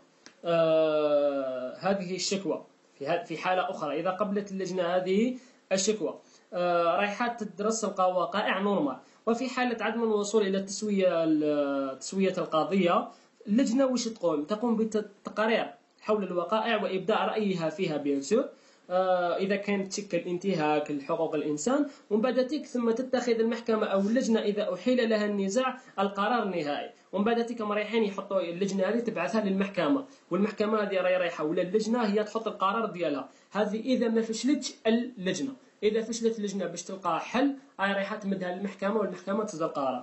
هذه الشكوى، في حالة أخرى إذا قبلت اللجنة هذه الشكوى رايحة تدرس الوقائع نورمال. وفي حالة عدم الوصول إلى تسوية القضية، اللجنة وش تقوم بالتقرير حول الوقائع وإبداء رأيها فيها بيان. إذا كانت تشكل انتهاك لحقوق الإنسان، ومن بعد ذلك ثم تتخذ المحكمة أو اللجنة إذا أحيل لها النزاع القرار النهائي. ومن بعد ذلك رايحين يحطوا اللجنة هذه تبعثها للمحكمة، والمحكمة هذه رايحة ولا اللجنة هي تحط القرار ديالها. هذه إذا ما فشلتش اللجنة، إذا فشلت اللجنة باش تلقى حل هاي رايحة تمدها للمحكمة والمحكمة تصدر قرار.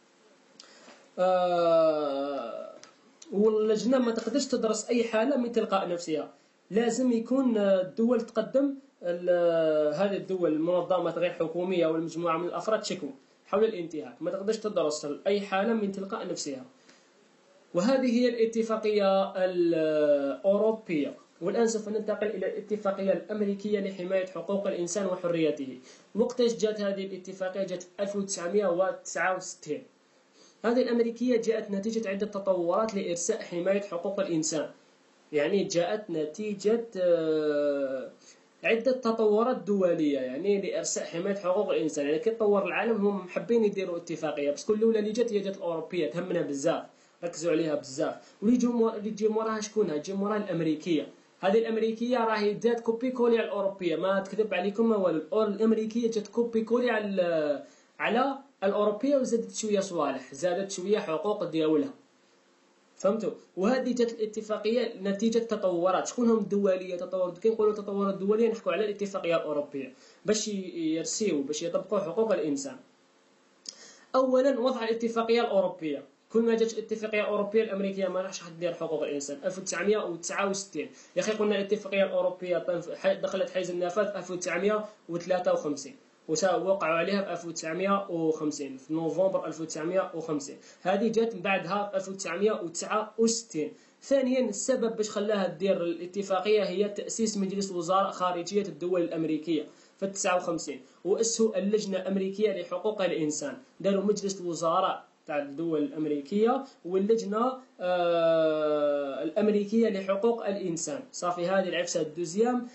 واللجنة ما تقدرش تدرس أي حالة من تلقاء نفسها، لازم يكون الدول تقدم، هذه الدول المنظمات غير حكومية والمجموعة من الأفراد شكوى حول الانتهاك، ما تقدرش تدرس أي حالة من تلقاء نفسها. وهذه هي الاتفاقية الأوروبية. والآن سوف ننتقل إلى الاتفاقية الأمريكية لحماية حقوق الإنسان وحرياته. وقتاش جاءت هذه الاتفاقية؟ جاءت 1969. هذه الأمريكية جاءت نتيجة عدة تطورات لإرساء حماية حقوق الإنسان، يعني جاءت نتيجة عدة تطورات دولية يعني لإرساء حماية حقوق الإنسان. يعني كي تطور العالم هم محبين يديروا اتفاقية، بس كل الأولى اللي جات هي جات الأوروبية، تهمنا بزاف، ركزوا عليها بزاف. واللي تجي موراها شكون؟ تجي موراها الأمريكية. هذه الأمريكية راهي جات كوبي كولي على الأوروبية، ما تكذب عليكم ما والو. الأمريكية جات كوبي كولي على الأوروبية، وزادت شوية صوالح، زادت شوية حقوق ديالها، فهمتوا؟ وهذه جات الاتفاقيه نتيجه تطورات. شكون هم الدوليه تطورات؟ كي نقولوا تطورات دوليه نحكوا على الاتفاقيه الاوروبيه باش يرسيو باش يطبقوا حقوق الانسان. اولا وضع الاتفاقيه الاوروبيه. كل ما جات الاتفاقيه الاوروبيه الامريكيه ما راحش دير حقوق الانسان. 1969 يا اخي قلنا الاتفاقيه الاوروبيه دخلت حيز النفاذ 1953 ووقعوا عليها في 1950 في نوفمبر 1950. هذه جات من بعدها في 1969. ثانيا السبب باش خلاها دير الاتفاقيه هي تاسيس مجلس وزراء خارجيه الدول الامريكيه في 59، واسسوا اللجنه الامريكيه لحقوق الانسان. داروا مجلس الوزراء تاع الدول الامريكيه واللجنه الامريكيه لحقوق الانسان. صافي هذه العفسه الدوزيام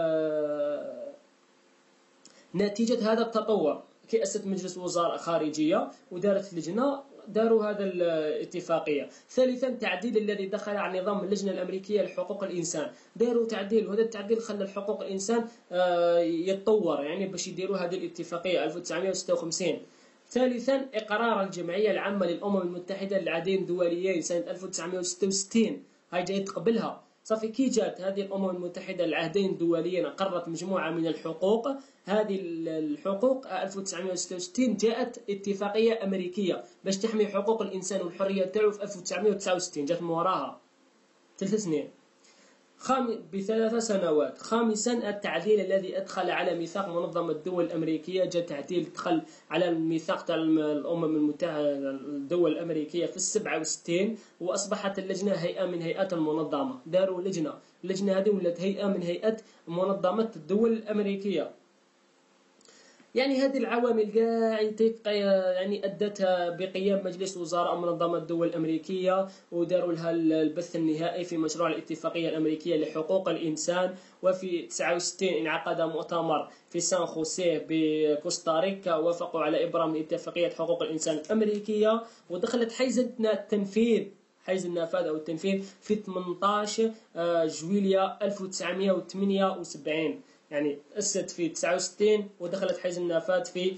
نتيجة هذا التطور. كي أسست مجلس وزراء خارجية ودارت لجنة داروا هذا الاتفاقية. ثالثا تعديل الذي دخل على نظام اللجنة الأمريكية لحقوق الإنسان. داروا تعديل، وهذا التعديل خلى الحقوق الإنسان يتطور يعني باش يديروا هذه الاتفاقية 1956. ثالثا إقرار الجمعية العامة للأمم المتحدة للعهدين الدوليين سنة 1966، هاي جاي تقبلها. صافي كي جات هذه الأمم المتحدة للعهدين الدوليين أقرت مجموعة من الحقوق. هذه الحقوق 1966 جاءت اتفاقية أمريكية باش تحمي حقوق الإنسان والحرية تاعو في 1969 جات من وراها 3 سنين ب3 سنوات. خامسا التعديل الذي أدخل على ميثاق منظمة الدول الأمريكية. جاء تعديل دخل على الميثاق تاع الأمم المتحدة الدول الأمريكية في 67، وأصبحت اللجنة هيئة من هيئات المنظمة. داروا اللجنة هذه ولات هيئة من هيئات منظمة الدول الأمريكية. يعني هذه العوامل كاع يعني أدت بقيام مجلس وزراء منظمة الدول الأمريكية، وداروا لها البث النهائي في مشروع الاتفاقية الأمريكية لحقوق الإنسان. وفي 69 انعقد مؤتمر في سان خوسيه بكوستاريكا، وافقوا على إبرام اتفاقية حقوق الإنسان الأمريكية، ودخلت حيز التنفيذ حيز النفاذ أو التنفيذ في 18 جويلية 1978. يعني أسست في 69 ودخلت حيز النفاذ في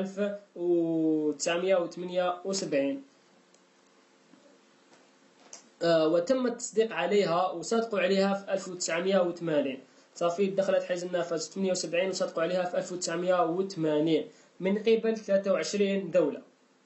1978. وتم التصديق عليها وصادقوا عليها في 1980. صافي دخلت حيز النفاذ 78 وصادقوا عليها في 1980 من قبل 23 دولة.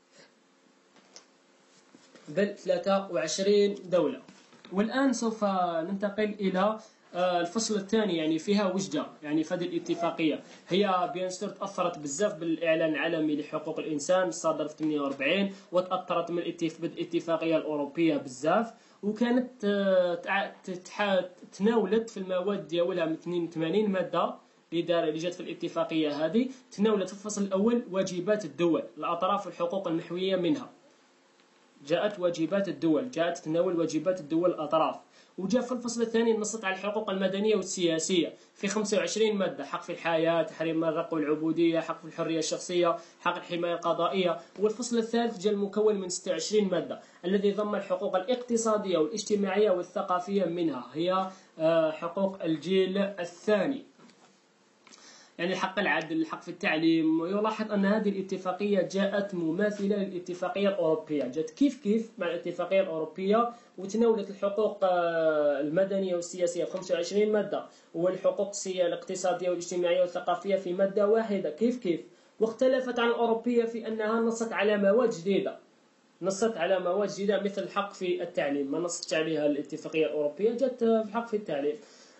23 دولة. والآن سوف ننتقل إلى الفصل الثاني. يعني فيها وجدة يعني في هذه الاتفاقية. هي بيان سور تأثرت بزاف بالإعلان العالمي لحقوق الإنسان الصادر في 48، وتأثرت من الاتفاقية الأوروبية بزاف، وكانت تناولت في المواد ديالها من 82 مادة اللي جات في الاتفاقية هذه. تناولت في الفصل الأول واجبات الدول الأطراف والحقوق المحورية منها. جاءت واجبات الدول، جاءت تناول واجبات الدول الأطراف. وجاء في الفصل الثاني نصت على الحقوق المدنية والسياسية في 25 مادة: حق في الحياة، تحريم الرق والعبودية، حق في الحرية الشخصية، حق الحماية القضائية. والفصل الثالث جاء المكون من 26 مادة الذي ضم الحقوق الاقتصادية والاجتماعية والثقافية، منها هي حقوق الجيل الثاني، يعني الحق العدل، الحق في التعليم. ويلاحظ أن هذه الاتفاقية جاءت مماثلة للاتفاقية الأوروبية، جاءت كيف مع الاتفاقية الأوروبية، وتناولت الحقوق المدنية والسياسية في 25 مادة، والحقوق الاقتصادية والاجتماعية والثقافية في مادة واحدة كيف. واختلفت عن الأوروبية في أنها نصت على مواد جديدة، مثل الحق في التعليم ما نصت عليها الاتفاقية الأوروبية، جاءت في الحق في التعليم.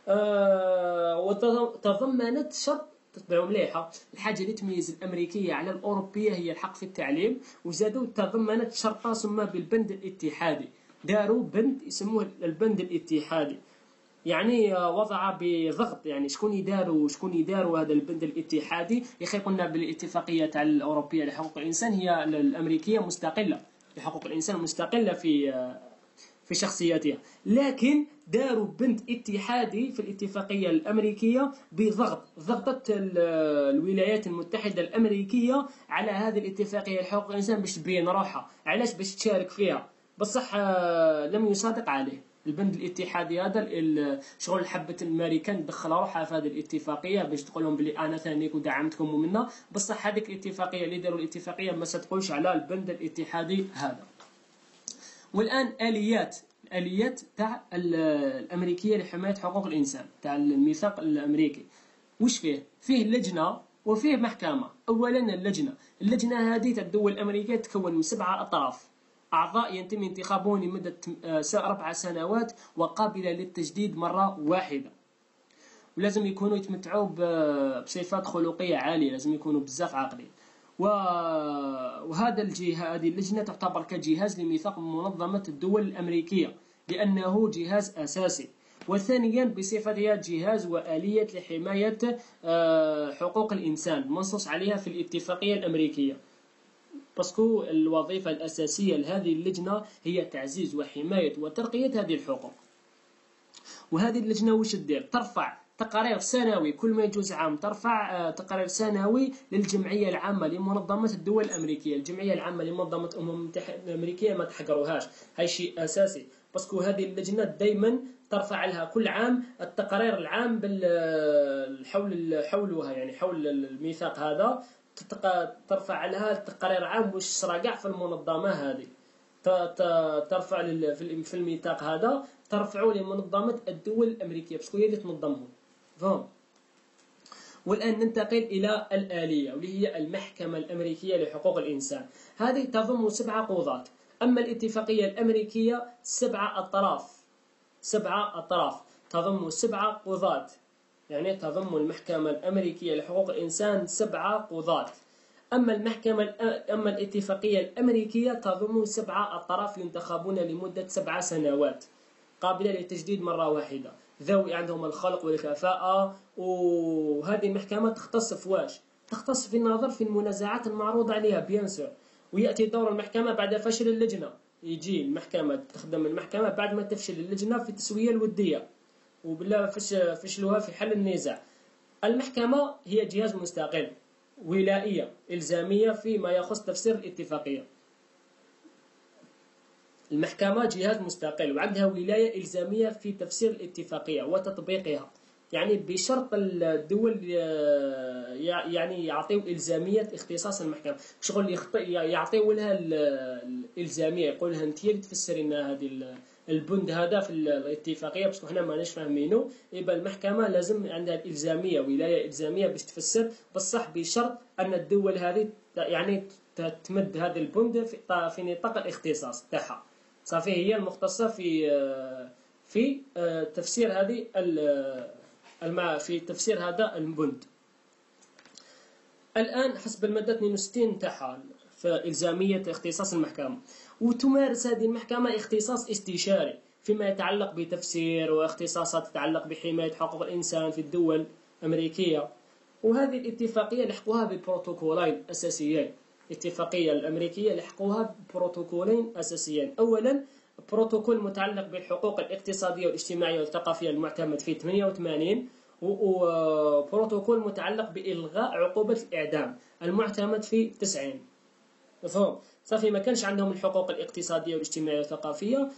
وتضمنت شرط تتبعوا مليحة. الحاجة اللي تميز الأمريكية على الأوروبية هي الحق في التعليم، وزادوا تضمنت شرطا سمى بالبند الاتحادي. داروا بند يسموه البند الاتحادي، يعني وضع بضغط يعني شكون يداروا هذا البند الاتحادي. يا اخي قلنا بالاتفاقية تاع الأوروبية لحقوق الإنسان هي الأمريكية مستقلة لحقوق الإنسان، مستقلة في شخصياتها، لكن داروا بند اتحادي في الاتفاقية الأمريكية ضغطت الولايات المتحدة الأمريكية على هذه الاتفاقية لحقوق الإنسان باش تبين روحها، علاش باش تشارك فيها، بصح لم يصادق عليه البند الاتحادي هذا. شغل حبة الامريكان تدخل روحها في هذه الاتفاقيه باش تقول لهم بلي انا ثاني ودعمتكم ومنا، بصح هذيك الاتفاقيه اللي داروا الاتفاقيه ما ستقولش على البند الاتحادي هذا. والان الاليات تاع الامريكيه لحمايه حقوق الانسان تاع الميثاق الامريكي، وش فيه لجنه وفيه محكمه. اولا اللجنه هذه تاع الدول الامريكيه تتكون من 7 اطراف، أعضاء يتم انتخابهم لمدة 4 سنوات وقابلة للتجديد مرة واحدة، ولازم يكونوا يتمتعوا بصفات خلقية عالية، لازم يكونوا بزاف عاقلين. وهذا الجهة، هذه اللجنة تعتبر كجهاز لميثاق منظمة الدول الأمريكية لأنه جهاز أساسي. وثانيا بصفتها جهاز وآلية لحماية حقوق الإنسان منصوص عليها في الاتفاقية الأمريكية، باسكو الوظيفة الأساسية لهذه اللجنة هي تعزيز وحماية وترقية هذه الحقوق. وهذه اللجنة وش تدير؟ ترفع تقارير سنوي، كل ما يجوز عام ترفع تقارير سنوي للجمعية العامة لمنظمة الدول الأمريكية. الجمعية العامة لمنظمة الأمم المتحدة الأمريكية ما تحقروهاش، هاي شيء أساسي، باسكو هذه اللجنة دايما ترفع لها كل عام التقارير العام حولها، يعني حول الميثاق هذا، ترفع لها التقارير عام واش صرا كاع في المنظمه هذه، ترفع في الميثاق هذا ترفعوا لمنظمه الدول الامريكيه باسكو هي اللي تنظمهم. فهم. والان ننتقل الى الاليه واللي هي المحكمه الامريكيه لحقوق الانسان. هذه تضم 7 قضاة. اما الاتفاقيه الامريكيه 7 اطراف تضم 7 قضاة، يعني تضم المحكمة الأمريكية لحقوق الإنسان 7 قضاة. أما الاتفاقية الأمريكية تضم 7 أطراف ينتخبون لمدة 7 سنوات قابلة للتجديد مرة واحدة، ذوي عندهم الخلق والكفاءة. وهذه المحكمة تختص في واش؟ تختص في النظر في المنازعات المعروضة عليها بيانسور. ويأتي دور المحكمة بعد فشل اللجنة، يجي المحكمة تخدم المحكمة بعد ما تفشل اللجنة في التسوية الودية وبالله فشلوها في حل النزاع. المحكمة هي جهاز مستقل ولائية إلزامية فيما يخص تفسير الاتفاقية. المحكمة جهاز مستقل وعندها ولاية إلزامية في تفسير الاتفاقية وتطبيقها، يعني بشرط الدول يعني يعطيو إلزامية اختصاص المحكمة، شغل يعطيو لها الإلزامية، يقول لها انت اللي تفسري لنا هذه البند هذا في الاتفاقية باسكو حنا ماناش فاهمينه. يبقى المحكمة لازم عندها الإلزامية، ولاية إلزامية باش تفسر، بصح بشرط أن الدول هذه يعني تمد هذا البند في نطاق الاختصاص تاعها، صافي هي المختصة في تفسير هذه في تفسير هذا البند. الآن حسب المادة 62 تاعها في إلزامية اختصاص المحكمة، وتمارس هذه المحكمة اختصاص استشاري فيما يتعلق بتفسير واختصاصات تتعلق بحماية حقوق الإنسان في الدول الأمريكية. وهذه الاتفاقية لحقوها ببروتوكولين أساسيين. الاتفاقية الأمريكية لحقوها ببروتوكولين أساسيين. أولا بروتوكول متعلق بالحقوق الاقتصادية والاجتماعية والثقافية المعتمد في 88، وبروتوكول متعلق بإلغاء عقوبة الإعدام المعتمد في 90. مفهوم؟ صافي ما كانش عندهم الحقوق الاقتصادية والاجتماعية والثقافية،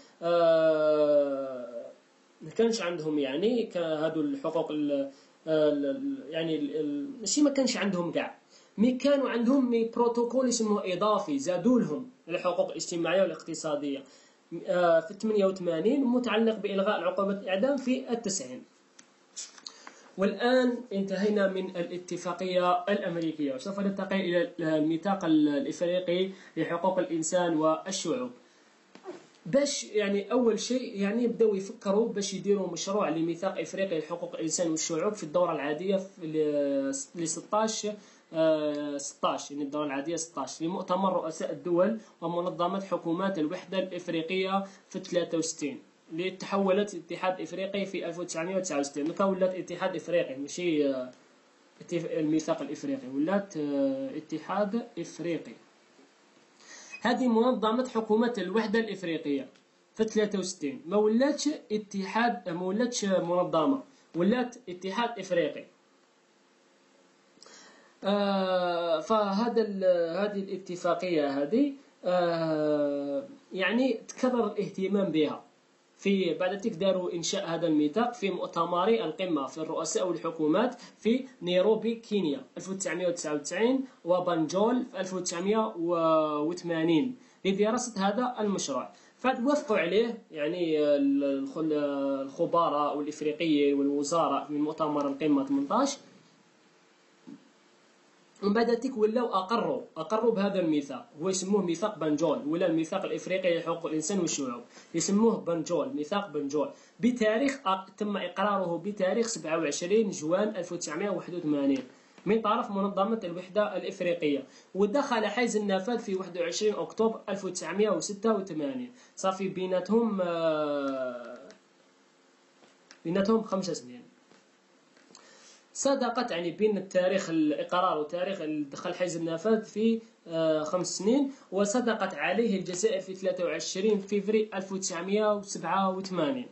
ما كانش عندهم يعني هذو الحقوق يعني ماشي ما كانش عندهم كاع، مي كانوا عندهم بروتوكول اسمه إضافي زادوا لهم الحقوق الاجتماعية والاقتصادية في 88 متعلق بإلغاء العقوبة الإعدام في 90. والآن انتهينا من الاتفاقية الأمريكية، وسوف ننتقل إلى الميثاق الإفريقي لحقوق الإنسان والشعوب. باش يعني أول شيء يعني بدأوا يفكروا باش يديروا مشروع لميثاق إفريقي لحقوق الإنسان والشعوب في الدورة العادية ل 16 يعني الدورة العادية 16 لمؤتمر رؤساء الدول ومنظمة حكومات الوحدة الإفريقية في 63 اللي تحولت اتحاد إفريقي في 1969. دوكا ولات اتحاد إفريقي ماشي الميثاق الإفريقي، ولات اتحاد إفريقي. هذه منظمة حكومة الوحدة الإفريقية في 63 ما ولاتش اتحاد، ما ولاتش منظمة، ولات اتحاد إفريقي. فهذا هذه الاتفاقية هذه يعني تكرر الاهتمام بها في بعد ذلك داروا إنشاء هذا الميثاق في مؤتمري القمة في الرؤساء والحكومات في نيروبي كينيا 1999 وبنجول في 1980 لدراسة هذا المشروع. فوافقوا عليه يعني الخبراء والإفريقيين والوزراء من مؤتمر القمة 18. ومن بعد ذلك ولاو اقروا بهذا الميثاق، هو يسموه ميثاق بنجول، ولا الميثاق الافريقي لحقوق الانسان والشعوب، يسموه بنجول، ميثاق بنجول، بتاريخ تم اقراره بتاريخ 27 جوان 1981 من طرف منظمة الوحدة الإفريقية، ودخل حيز النفاذ في 21 أكتوبر 1986. صافي بيناتهم 5 سنين. صدقت يعني بين تاريخ الإقرار وتاريخ دخل حيز النفاذ في 5 سنين، وصدقت عليه الجزائر في 23 فبراير 1987.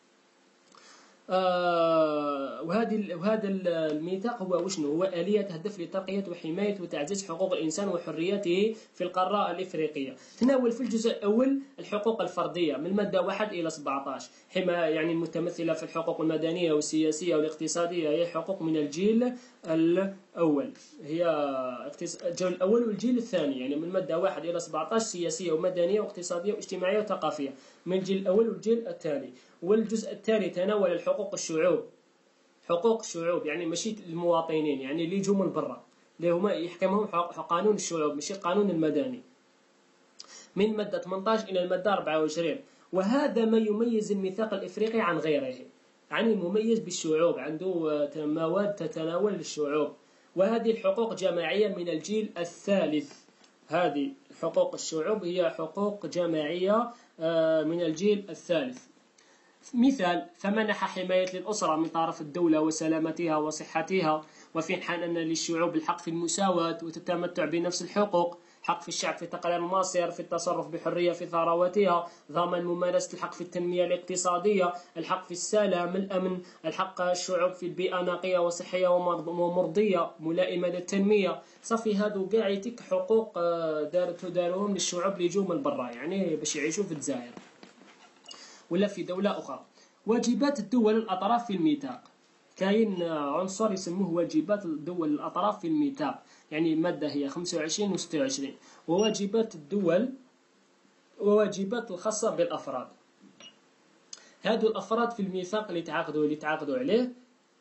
وهذا الميثاق هو وشنو؟ هو آلية تهدف لترقية وحماية وتعزيز حقوق الإنسان وحرياته في القارة الإفريقية. تناول في الجزء الأول الحقوق الفردية من المادة 1 إلى 17، حماية يعني المتمثلة في الحقوق المدنية والسياسية والاقتصادية، هي حقوق من الجيل الأول، هي الجيل الأول والجيل الثاني، يعني من المادة 1 إلى 17 سياسية ومدنية واقتصادية واجتماعية وثقافية من الجيل الأول والجيل الثاني. والجزء الثاني تناول الحقوق الشعوب، حقوق الشعوب يعني ماشي المواطنين، يعني اللي يجوا من برا، اللي هما يحكمهم قانون الشعوب ماشي القانون المدني، من المادة 18 إلى المادة 24. وهذا ما يميز الميثاق الإفريقي عن غيره، يعني مميز بالشعوب، عنده مواد تتناول الشعوب. وهذه الحقوق جماعية من الجيل الثالث، هذه حقوق الشعوب هي حقوق جماعية من الجيل الثالث. مثال: فمنح حماية للأسرة من طرف الدولة وسلامتها وصحتها، وفي حين أن للشعوب الحق في المساواة والتمتع بنفس الحقوق، حق في الشعب في تقرير المصير، في التصرف بحرية في ثرواتها، ضمان ممارسة الحق في التنمية الاقتصادية، الحق في السلام، الأمن، الحق الشعوب في البيئة نقية وصحية ومرضية ملائمة للتنمية. صافي هادو كاع يتك حقوق داروهم للشعوب اللي يجوا من برا، يعني باش يعيشوا في الجزائر ولا في دولة أخرى. واجبات الدول الأطراف في الميثاق، كاين عنصر يسموه واجبات الدول الأطراف في الميثاق، يعني المادة هي 25 و 26. وواجبات الدول وواجبات الخاصة بالأفراد، هادو الأفراد في الميثاق اللي تعاقدوا عليه،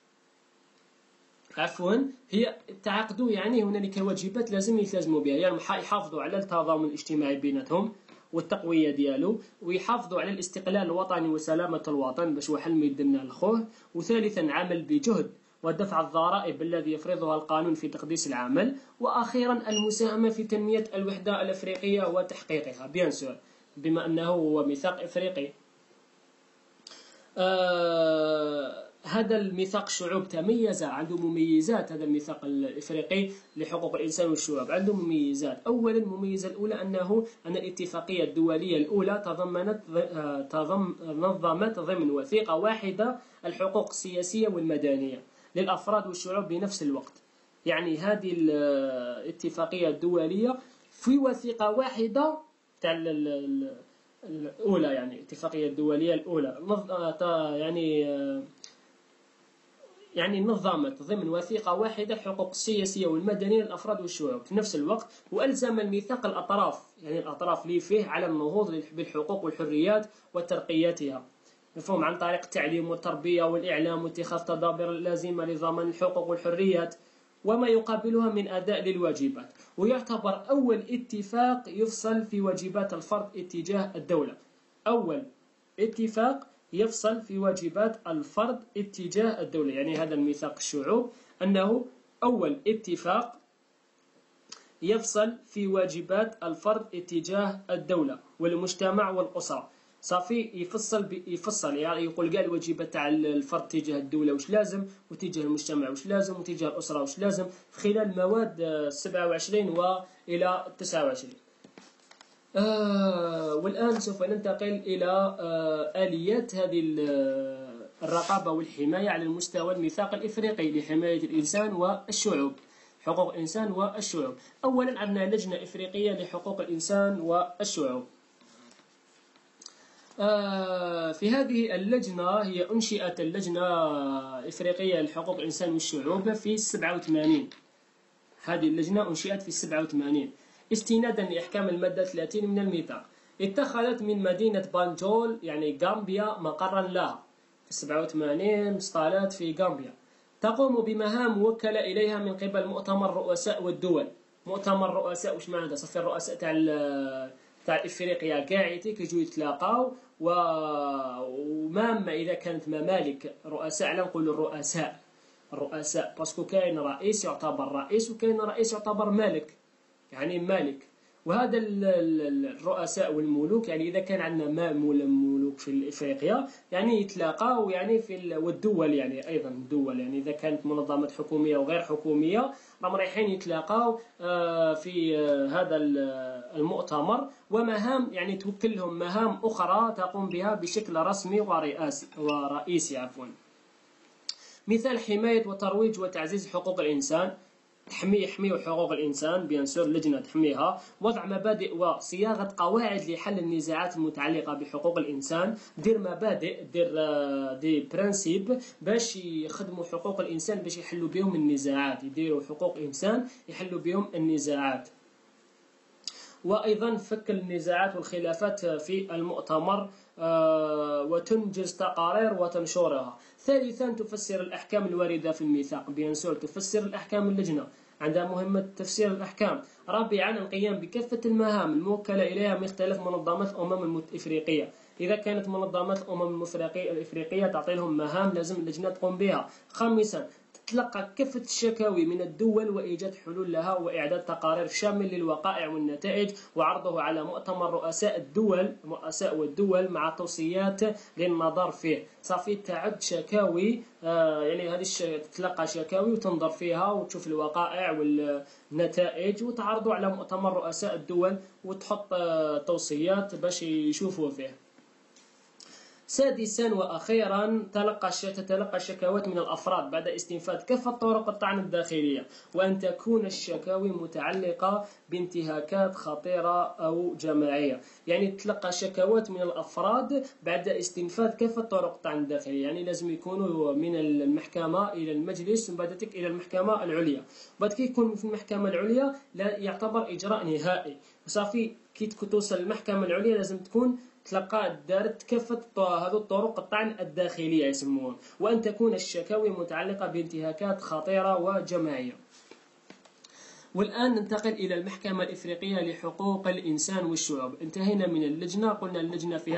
هي تعاقدوا، يعني هنالك واجبات لازم يلتزموا بها، يعني يحافظوا على التضامن الاجتماعي بيناتهم والتقوية ديالو، ويحافظوا على الاستقلال الوطني وسلامة الوطن باش واحد ما يدنا لخوه. وثالثا عمل بجهد ودفع الضرائب الذي يفرضها القانون في تقديس العمل. وأخيرا المساهمة في تنمية الوحدة الأفريقية وتحقيقها، بيان سور بما أنه هو ميثاق إفريقي. هذا الميثاق الشعوب تميز، عنده مميزات. هذا الميثاق الإفريقي لحقوق الإنسان والشعوب عنده مميزات. أولا المميزة الأولى أن الاتفاقية الدولية الأولى نظمت ضمن وثيقة واحدة الحقوق السياسية والمدنية للأفراد والشعوب بنفس الوقت. يعني هذه الاتفاقية الدولية في وثيقة واحدة تاع الأولى، يعني الاتفاقية الدولية الأولى يعني نظمت ضمن وثيقة واحدة الحقوق السياسية والمدنية للأفراد والشعوب في نفس الوقت. وألزم الميثاق الأطراف، يعني الأطراف اللي فيه، على النهوض بالحقوق والحريات وترقيتها، مفهوم، عن طريق التعليم والتربية والإعلام واتخاذ تدابير لازمة لضمان الحقوق والحريات وما يقابلها من أداء للواجبات. ويعتبر أول اتفاق يفصل في واجبات الفرد اتجاه الدولة، أول اتفاق يفصل في واجبات الفرد اتجاه الدولة، يعني هذا الميثاق الشعوب أنه أول اتفاق يفصل في واجبات الفرد اتجاه الدولة والمجتمع والأسرة. صافي يفصل يعني يقول قال الواجبات تاع الفرد تجاه الدولة واش لازم، وتجاه المجتمع واش لازم، وتجاه الأسرة واش لازم، في خلال مواد 27 وإلى 29. والآن سوف ننتقل إلى آليات هذه الرقابة والحماية على المستوى الميثاق الإفريقي لحماية الإنسان والشعوب، حقوق الإنسان والشعوب. أولا عندنا لجنة إفريقية لحقوق الإنسان والشعوب. في هذه اللجنة هي أنشئت اللجنة الإفريقية لحقوق الإنسان والشعوب في 87. هذه اللجنة أنشئت في 87 استنادا لأحكام المادة 30 من الميثاق. اتخذت من مدينة بانجول يعني غامبيا مقرا لها. في 87 استقالت في غامبيا. تقوم بمهام موكلة إليها من قبل مؤتمر رؤساء والدول. مؤتمر رؤساء واش معنى؟ صافي الرؤساء تاع افريقيا كاعيتي كيجيو يتلاقاو ومام اذا كانت ممالك رؤساء، على نقولوا الرؤساء باسكو كاين رئيس يعتبر رئيس وكاين رئيس يعتبر مالك، يعني مالك. وهذا الرؤساء والملوك يعني اذا كان عندنا ملوك في افريقيا يعني يتلاقاو يعني والدول يعني ايضا الدول يعني اذا كانت منظمات حكوميه وغير حكوميه راهم رايحين يتلاقاو في هذا المؤتمر، ومهام يعني توكل لهم مهام اخرى تقوم بها بشكل رسمي ورئيسي عفوا. مثال حمايه وترويج وتعزيز حقوق الانسان، يحميوا حقوق الإنسان بيان سور لجنة تحميها، وضع مبادئ وصياغة قواعد لحل النزاعات المتعلقة بحقوق الإنسان، دير مبادئ دي برانسيب باش يخدموا حقوق الإنسان باش يحلوا بهم النزاعات، يديروا حقوق إنسان يحلوا بهم النزاعات. وأيضا فك النزاعات والخلافات في المؤتمر وتنجز تقارير وتنشرها. ثالثا تفسر الأحكام الواردة في الميثاق، بيان سور تفسر الأحكام، اللجنة عندها مهمة تفسير الأحكام. رابعا القيام بكافة المهام الموكلة إليها من مختلف منظمات الأمم الإفريقية، إذا كانت منظمات الأمم الإفريقية تعطي لهم مهام لازم اللجنة تقوم بها. خامسا تلقى كافة الشكاوي من الدول وإيجاد حلول لها وإعداد تقارير شامل للوقائع والنتائج وعرضه على مؤتمر رؤساء والدول مع توصيات للنظر فيه. صافي تعد شكاوي يعني هذه تتلقى شكاوي وتنظر فيها وتشوف الوقائع والنتائج وتعرضه على مؤتمر رؤساء الدول وتحط توصيات باش يشوفوا فيه. سادسا وأخيرا تتلقى الشكاوات من الأفراد بعد استنفاذ كافة طرق الطعن الداخلية، وأن تكون الشكاوي متعلقة بانتهاكات خطيرة أو جماعية. يعني تلقى شكاوات من الأفراد بعد استنفاذ كافة طرق الطعن الداخلية، يعني لازم يكونوا من المحكمة إلى المجلس وبعد ذلك إلى المحكمة العليا، بعد كي يكون في المحكمة العليا لا يعتبر إجراء نهائي. وصافي كي توصل المحكمة العليا لازم تكون تلقى دارت كافة هذو الطرق الطعن الداخلية يسمون، وأن تكون الشكاوي متعلقة بانتهاكات خطيرة وجماعية. والآن ننتقل إلى المحكمة الإفريقية لحقوق الإنسان والشعوب. انتهينا من اللجنة، قلنا اللجنة في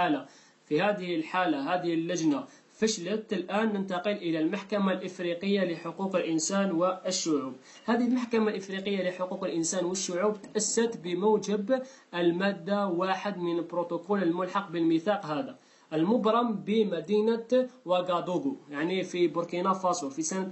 هذه الحالة هذه اللجنة فشلت. الآن ننتقل إلى المحكمة الإفريقية لحقوق الإنسان والشعوب. هذه المحكمة الإفريقية لحقوق الإنسان والشعوب تأسست بموجب المادة 1 من البروتوكول الملحق بالميثاق هذا المبرم بمدينة واغادوغو يعني في بوركينا فاسو في سنة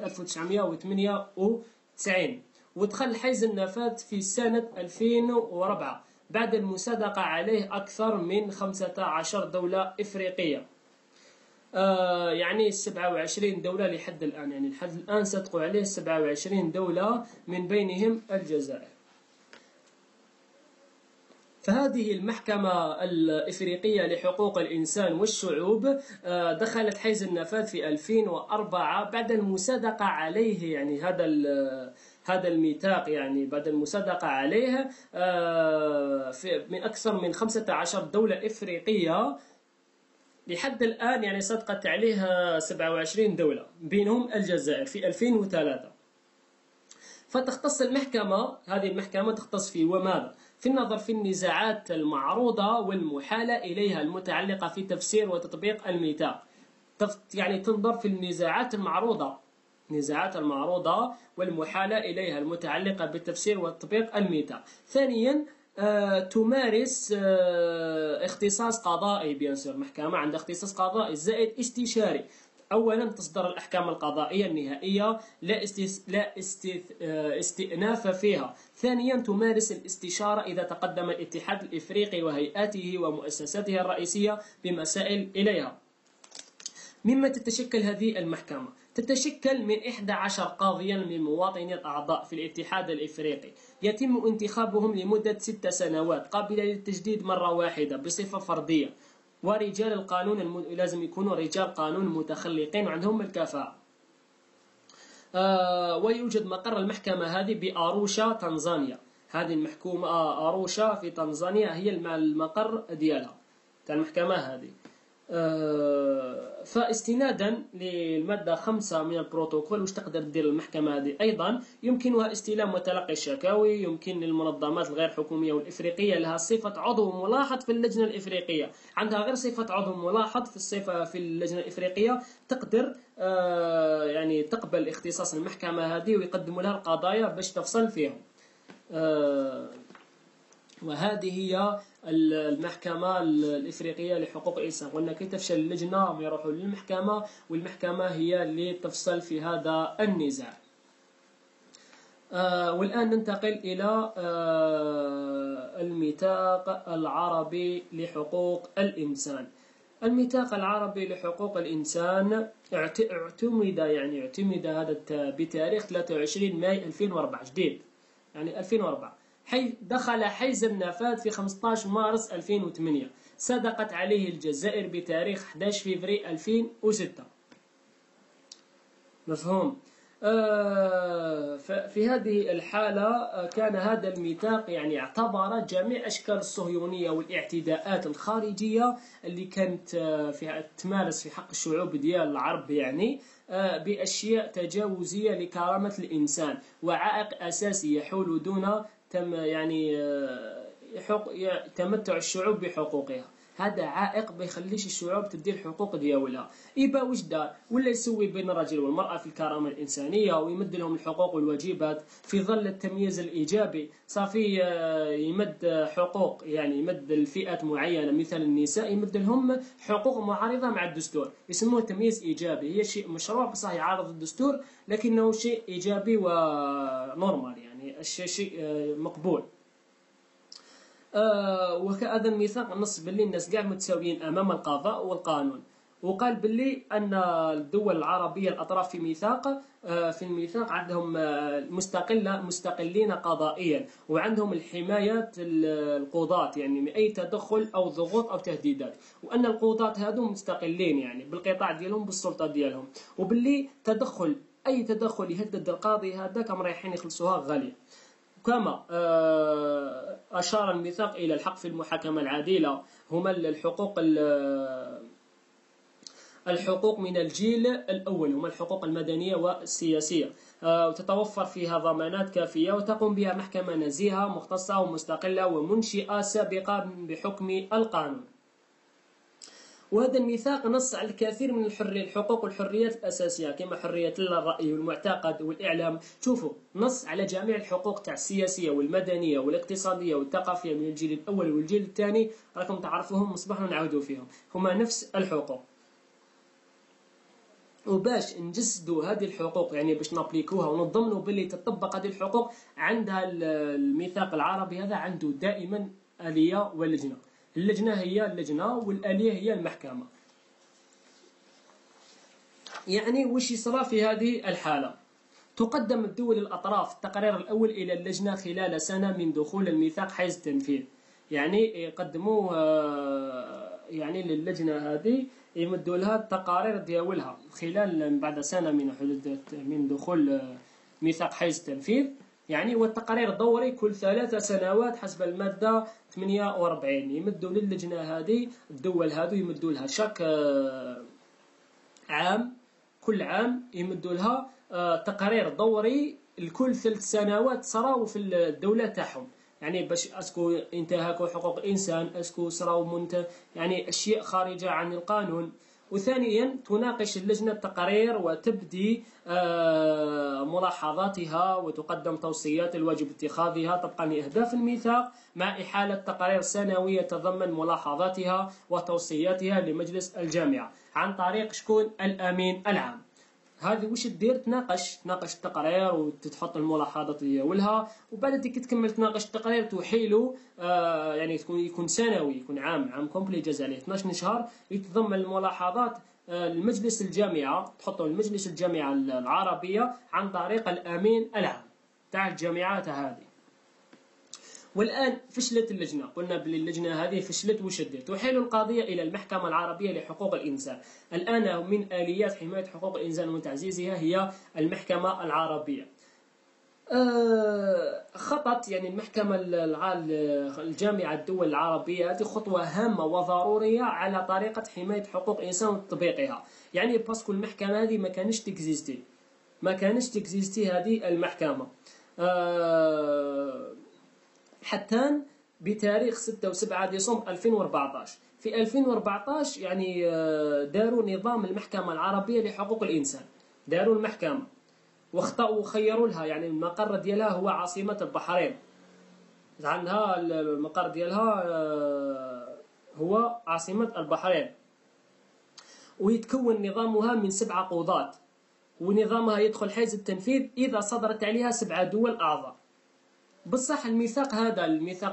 1998، ودخل حيز النفاذ في سنة 2004 بعد المصادقة عليه أكثر من 15 دولة إفريقية. يعني 27 دولة لحد الآن، يعني لحد الآن صدقوا عليه 27 دولة من بينهم الجزائر. فهذه المحكمة الإفريقية لحقوق الإنسان والشعوب دخلت حيز النفاذ في 2004 بعد المصادقة عليه، يعني هذا الميثاق يعني بعد المصادقة عليه من أكثر من 15 دولة إفريقية لحد الآن، يعني صدقت عليها 27 دولة بينهم الجزائر في 2003. فتختص هذه المحكمة تختص في وماذا؟ في النظر في النزاعات المعروضة والمحالة إليها المتعلقة في تفسير وتطبيق الميثاق، يعني تنظر في النزاعات المعروضة والمحالة إليها المتعلقة بالتفسير وتطبيق الميثاق. ثانيا تمارس اختصاص قضائي، بيان سور محكمة عندها اختصاص قضائي زائد استشاري. أولا تصدر الأحكام القضائية النهائية لا استئناف فيها. ثانيا تمارس الاستشارة إذا تقدم الاتحاد الإفريقي وهيئاته ومؤسساته الرئيسية بمسائل إليها. مما تتشكل هذه المحكمة؟ تتشكل من 11 قاضيا من مواطني الأعضاء في الاتحاد الإفريقي، يتم انتخابهم لمدة 6 سنوات قابلة للتجديد مرة واحدة بصفة فردية. ورجال القانون لازم يكونوا رجال قانون متخلقين وعندهم الكفاءة. ويوجد مقر المحكمة هذه بأروشا تنزانيا. هذه المحكومة أروشا في تنزانيا هي المقر ديالها تاع المحكمة هذه. فاستنادا للمادة 5 من البروتوكول واش تقدر دير المحكمة هذه؟ أيضا يمكنها استلام وتلقي الشكاوي. يمكن للمنظمات الغير حكومية والإفريقية لها صفة عضو ملاحظ في اللجنة الإفريقية، عندها غير صفة عضو ملاحظ في اللجنة الإفريقية، تقدر يعني تقبل اختصاص المحكمة هذه ويقدموا لها القضايا باش تفصل فيهم. وهذه هي المحكمة الإفريقية لحقوق الإنسان. قلنا كي تفشل اللجنة يروحوا للمحكمة، والمحكمة هي اللي تفصل في هذا النزاع. والآن ننتقل إلى الميثاق العربي لحقوق الإنسان. الميثاق العربي لحقوق الإنسان اعتمد هذا بتاريخ 23 ماي 2004، جديد يعني 2004، دخل حيز النفاذ في 15 مارس 2008. صدقت عليه الجزائر بتاريخ 11 فبراير 2006. مفهوم؟ ففي هذه الحالة كان هذا الميثاق يعني اعتبر جميع أشكال الصهيونية والاعتداءات الخارجية اللي كانت تمارس في حق الشعوب ديال العرب يعني بأشياء تجاوزية لكرامة الإنسان وعائق أساسي يحول دون تمتع الشعوب بحقوقها. هذا عائق ما يخليش الشعوب تدي الحقوق ديالها. إبا واش دار؟ ولا يسوي بين الرجل والمرأة في الكرامة الإنسانية ويمد لهم الحقوق والواجبات في ظل التمييز الإيجابي. صافي يمد حقوق، يعني يمد الفئات معينة مثل النساء يمد لهم حقوق معارضة مع الدستور، يسموه تمييز إيجابي. هي شيء مشروع بصح يعارض الدستور لكنه شيء إيجابي ونورمال، يعني شيء مقبول. وكأذا الميثاق نص باللي الناس كاع متساويين أمام القضاء والقانون، وقال باللي أن الدول العربية الأطراف في الميثاق عندهم مستقلين قضائيا، وعندهم الحماية القضاة يعني من أي تدخل أو ضغوط أو تهديدات، وأن القضاة هذو مستقلين يعني بالقطاع ديالهم بالسلطة ديالهم، وباللي أي تدخل يهدد القاضي هذاك رايحين يخلصوها غالية. كما أشار الميثاق إلى الحق في المحاكمة العادلة، هما الحقوق من الجيل الأول، هما الحقوق المدنية والسياسية، وتتوفر فيها ضمانات كافية وتقوم بها محكمة نزيهة مختصة ومستقلة ومنشئة سابقة بحكم القانون. وهذا الميثاق نص على الكثير من الحقوق والحريات الأساسية كما حرية الرأي والمعتقد والإعلام. شوفوا، نص على جميع الحقوق تاع السياسية والمدنية والاقتصادية والثقافية من الجيل الأول والجيل الثاني، راكم تعرفوهم مصبحنا نعودوا فيهم، هما نفس الحقوق. وباش نجسدوا هذه الحقوق يعني باش نابليكوها ونضمنوا باللي تطبق هذه الحقوق، عندها الميثاق العربي هذا عنده دائما آلية ولجنة. اللجنة هي اللجنة والآلية هي المحكمة. يعني وش يصرى في هذه الحالة؟ تقدم الدول الأطراف التقرير الأول إلى اللجنة خلال سنة من دخول الميثاق حيز التنفيذ. يعني يقدموه يعني للجنة هذه يمدوا لها التقارير ديالها خلال بعد سنة من دخول ميثاق حيز التنفيذ. يعني والتقرير دوري كل 3 سنوات حسب المادة 48. يمدوا للجنة هذه الدول هذو يمدوا لها شاك عام، كل عام يمدوا لها تقرير دوري لكل 3 سنوات صراو في الدولة تاعهم، يعني باش اسكو انتهكوا حقوق الانسان، اسكو صراو يعني اشياء خارجة عن القانون. وثانيا تناقش اللجنة التقارير وتبدي ملاحظاتها وتقدم توصيات الواجب اتخاذها طبقا لأهداف الميثاق، مع إحالة تقارير سنوية تضمن ملاحظاتها وتوصياتها لمجلس الجامعة. عن طريق شكون؟ الأمين العام. هذه واش دير؟ تناقش التقرير وتتحط الملاحظات ديالها، وبعد كي تكمل تناقش التقرير تحيله يعني يكون سنوي، يكون عام كومبلي جاز عليه 12 شهر، يتضمن الملاحظات المجلس الجامعة، تحطوا المجلس الجامعة العربية عن طريق الأمين العام تاع الجامعات هذه. والآن فشلت اللجنة، قلنا بلي اللجنة هذه فشلت وشدت، تحيل القضية إلى المحكمة العربية لحقوق الإنسان. الآن من آليات حماية حقوق الإنسان وتعزيزها هي المحكمة العربية. خطت يعني المحكمة الجامعة الدول العربية هذه خطوة هامة وضرورية على طريقة حماية حقوق الإنسان وتطبيقها. يعني باسكو المحكمة هذه ما كانش تكزيستي هذه المحكمة حتى بتاريخ 6 و7 ديسمبر 2014. في 2014 يعني داروا نظام المحكمة العربية لحقوق الإنسان، داروا المحكمة واخطأوا وخيروا لها، يعني المقر ديالها هو عاصمة البحرين، عندها المقر ديالها هو عاصمة البحرين، ويتكون نظامها من 7 قضاة، ونظامها يدخل حيز التنفيذ إذا صدرت عليها 7 دول أعضاء. بصح الميثاق هذا،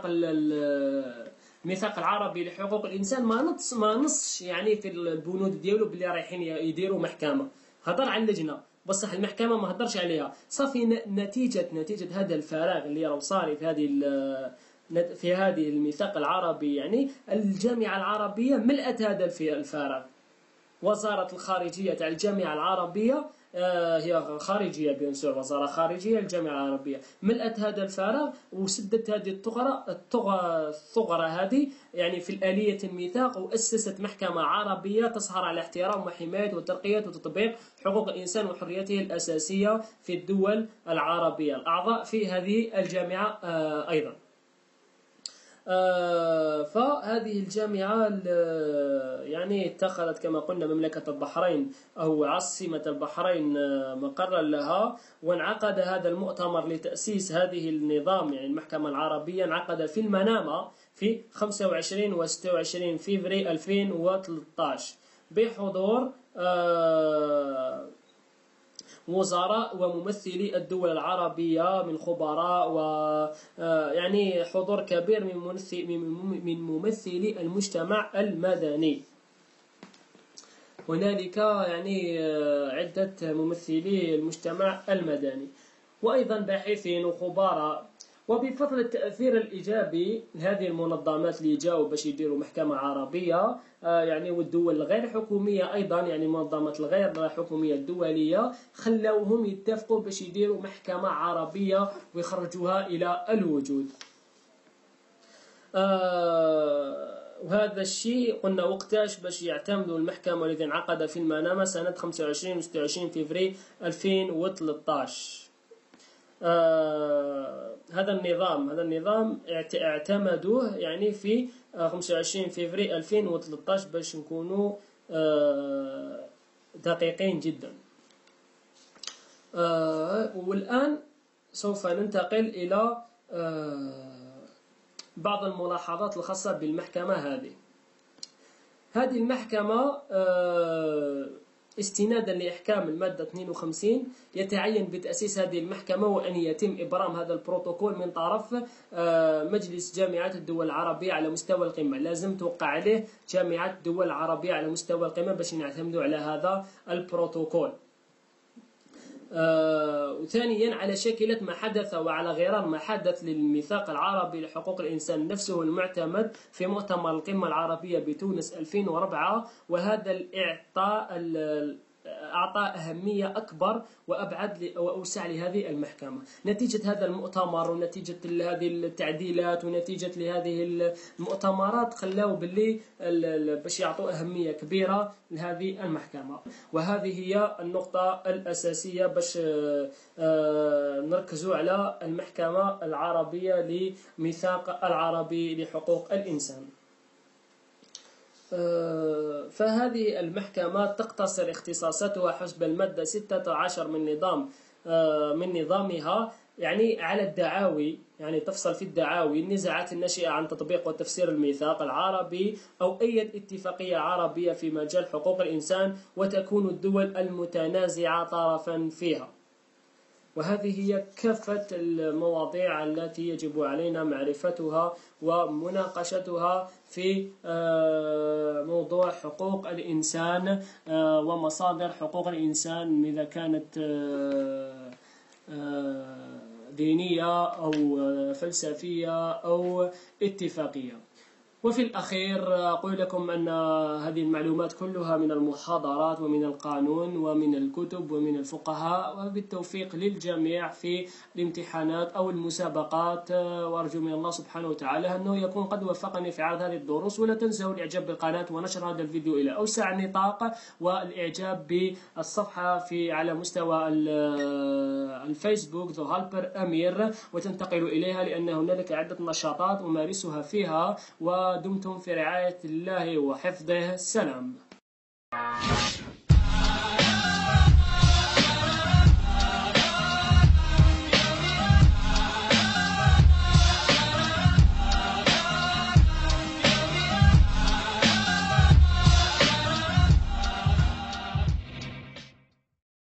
الميثاق العربي لحقوق الإنسان ما نصش يعني في البنود ديالو بلي رايحين يديروا محكمة، هضر على اللجنة بصح المحكمة ما هضرش عليها. صافي نتيجة هذا الفراغ اللي راه صاري في هذه الميثاق العربي، يعني الجامعة العربية ملأت هذا الفراغ. وزارة الخارجية تاع الجامعة العربية هي خارجية بينسور، وزارة خارجية الجامعة العربية ملأت هذا الفراغ وسدت هذه الثغرة هذه يعني في الآلية الميثاق، وأسست محكمة عربية تسهر على احترام وحماية وترقية وتطبيق حقوق الإنسان وحرياته الأساسية في الدول العربية الأعضاء في هذه الجامعة أيضا. فهذه الجامعة يعني اتخذت كما قلنا مملكة البحرين أو عاصمة البحرين مقرا لها، وانعقد هذا المؤتمر لتأسيس هذه النظام يعني المحكمة العربية، انعقد في المنامة في 25 و 26 فبراير 2013 بحضور وزراء وممثلي الدول العربية من خبراء ويعني حضور كبير من ممثلي المجتمع المدني. هنالك يعني عدة ممثلي المجتمع المدني وأيضا باحثين وخبراء. وبفضل التأثير الإيجابي لهذه المنظمات اللي جاوا باش يديروا محكمة عربية يعني والدول الغير حكومية أيضا، يعني المنظمات الغير حكومية الدولية خلوهم يتفقوا باش يديروا محكمة عربية ويخرجوها إلى الوجود. وهذا الشيء قلنا وقتاش باش يعتمدوا المحكمة الذي انعقد في المنامة سنة 25 و 26 فبراير 2013. هذا النظام اعتمدوه يعني في 25 فبراير 2013 باش نكونوا دقيقين جدا. والآن سوف ننتقل إلى بعض الملاحظات الخاصة بالمحكمة هذه المحكمة استنادا لإحكام المادة 52 يتعين بتأسيس هذه المحكمة وأن يتم إبرام هذا البروتوكول من طرف مجلس جامعات الدول العربية على مستوى القمة. لازم توقع عليه جامعات الدول العربية على مستوى القمة باش نعتمدوا على هذا البروتوكول. وثانيا على شاكلة ما حدث وعلى غرار ما حدث للميثاق العربي لحقوق الإنسان نفسه المعتمد في مؤتمر القمة العربية بتونس 2004، وهذا الإعطاء أعطى أهمية أكبر وأبعد وأوسع لهذه المحكمة. نتيجة هذا المؤتمر ونتيجة هذه التعديلات ونتيجة لهذه المؤتمرات خلاو باللي باش يعطوا أهمية كبيرة لهذه المحكمة. وهذه هي النقطة الأساسية باش نركزوا على المحكمة العربية لميثاق العربي لحقوق الإنسان. فهذه المحكمة تقتصر اختصاصاتها حسب المادة 16 من نظامها يعني على الدعاوي يعني تفصل في الدعاوي النزاعات الناشئة عن تطبيق وتفسير الميثاق العربي أو أي اتفاقية عربية في مجال حقوق الإنسان، وتكون الدول المتنازعة طرفا فيها. وهذه هي كافة المواضيع التي يجب علينا معرفتها ومناقشتها في موضوع حقوق الإنسان ومصادر حقوق الإنسان، إذا كانت دينية أو فلسفية أو اتفاقية. وفي الأخير أقول لكم أن هذه المعلومات كلها من المحاضرات ومن القانون ومن الكتب ومن الفقهاء، وبالتوفيق للجميع في الامتحانات أو المسابقات، وأرجو من الله سبحانه وتعالى أنه يكون قد وفقني في عرض هذه الدروس. ولا تنسوا الإعجاب بالقناة ونشر هذا الفيديو إلى أوسع النطاق، والإعجاب بالصفحة على مستوى الفيسبوك ذو هالبر أمير، وتنتقلوا إليها لأن هنالك عدة نشاطات أمارسها فيها. ودمتم في رعاية الله وحفظه. السلام.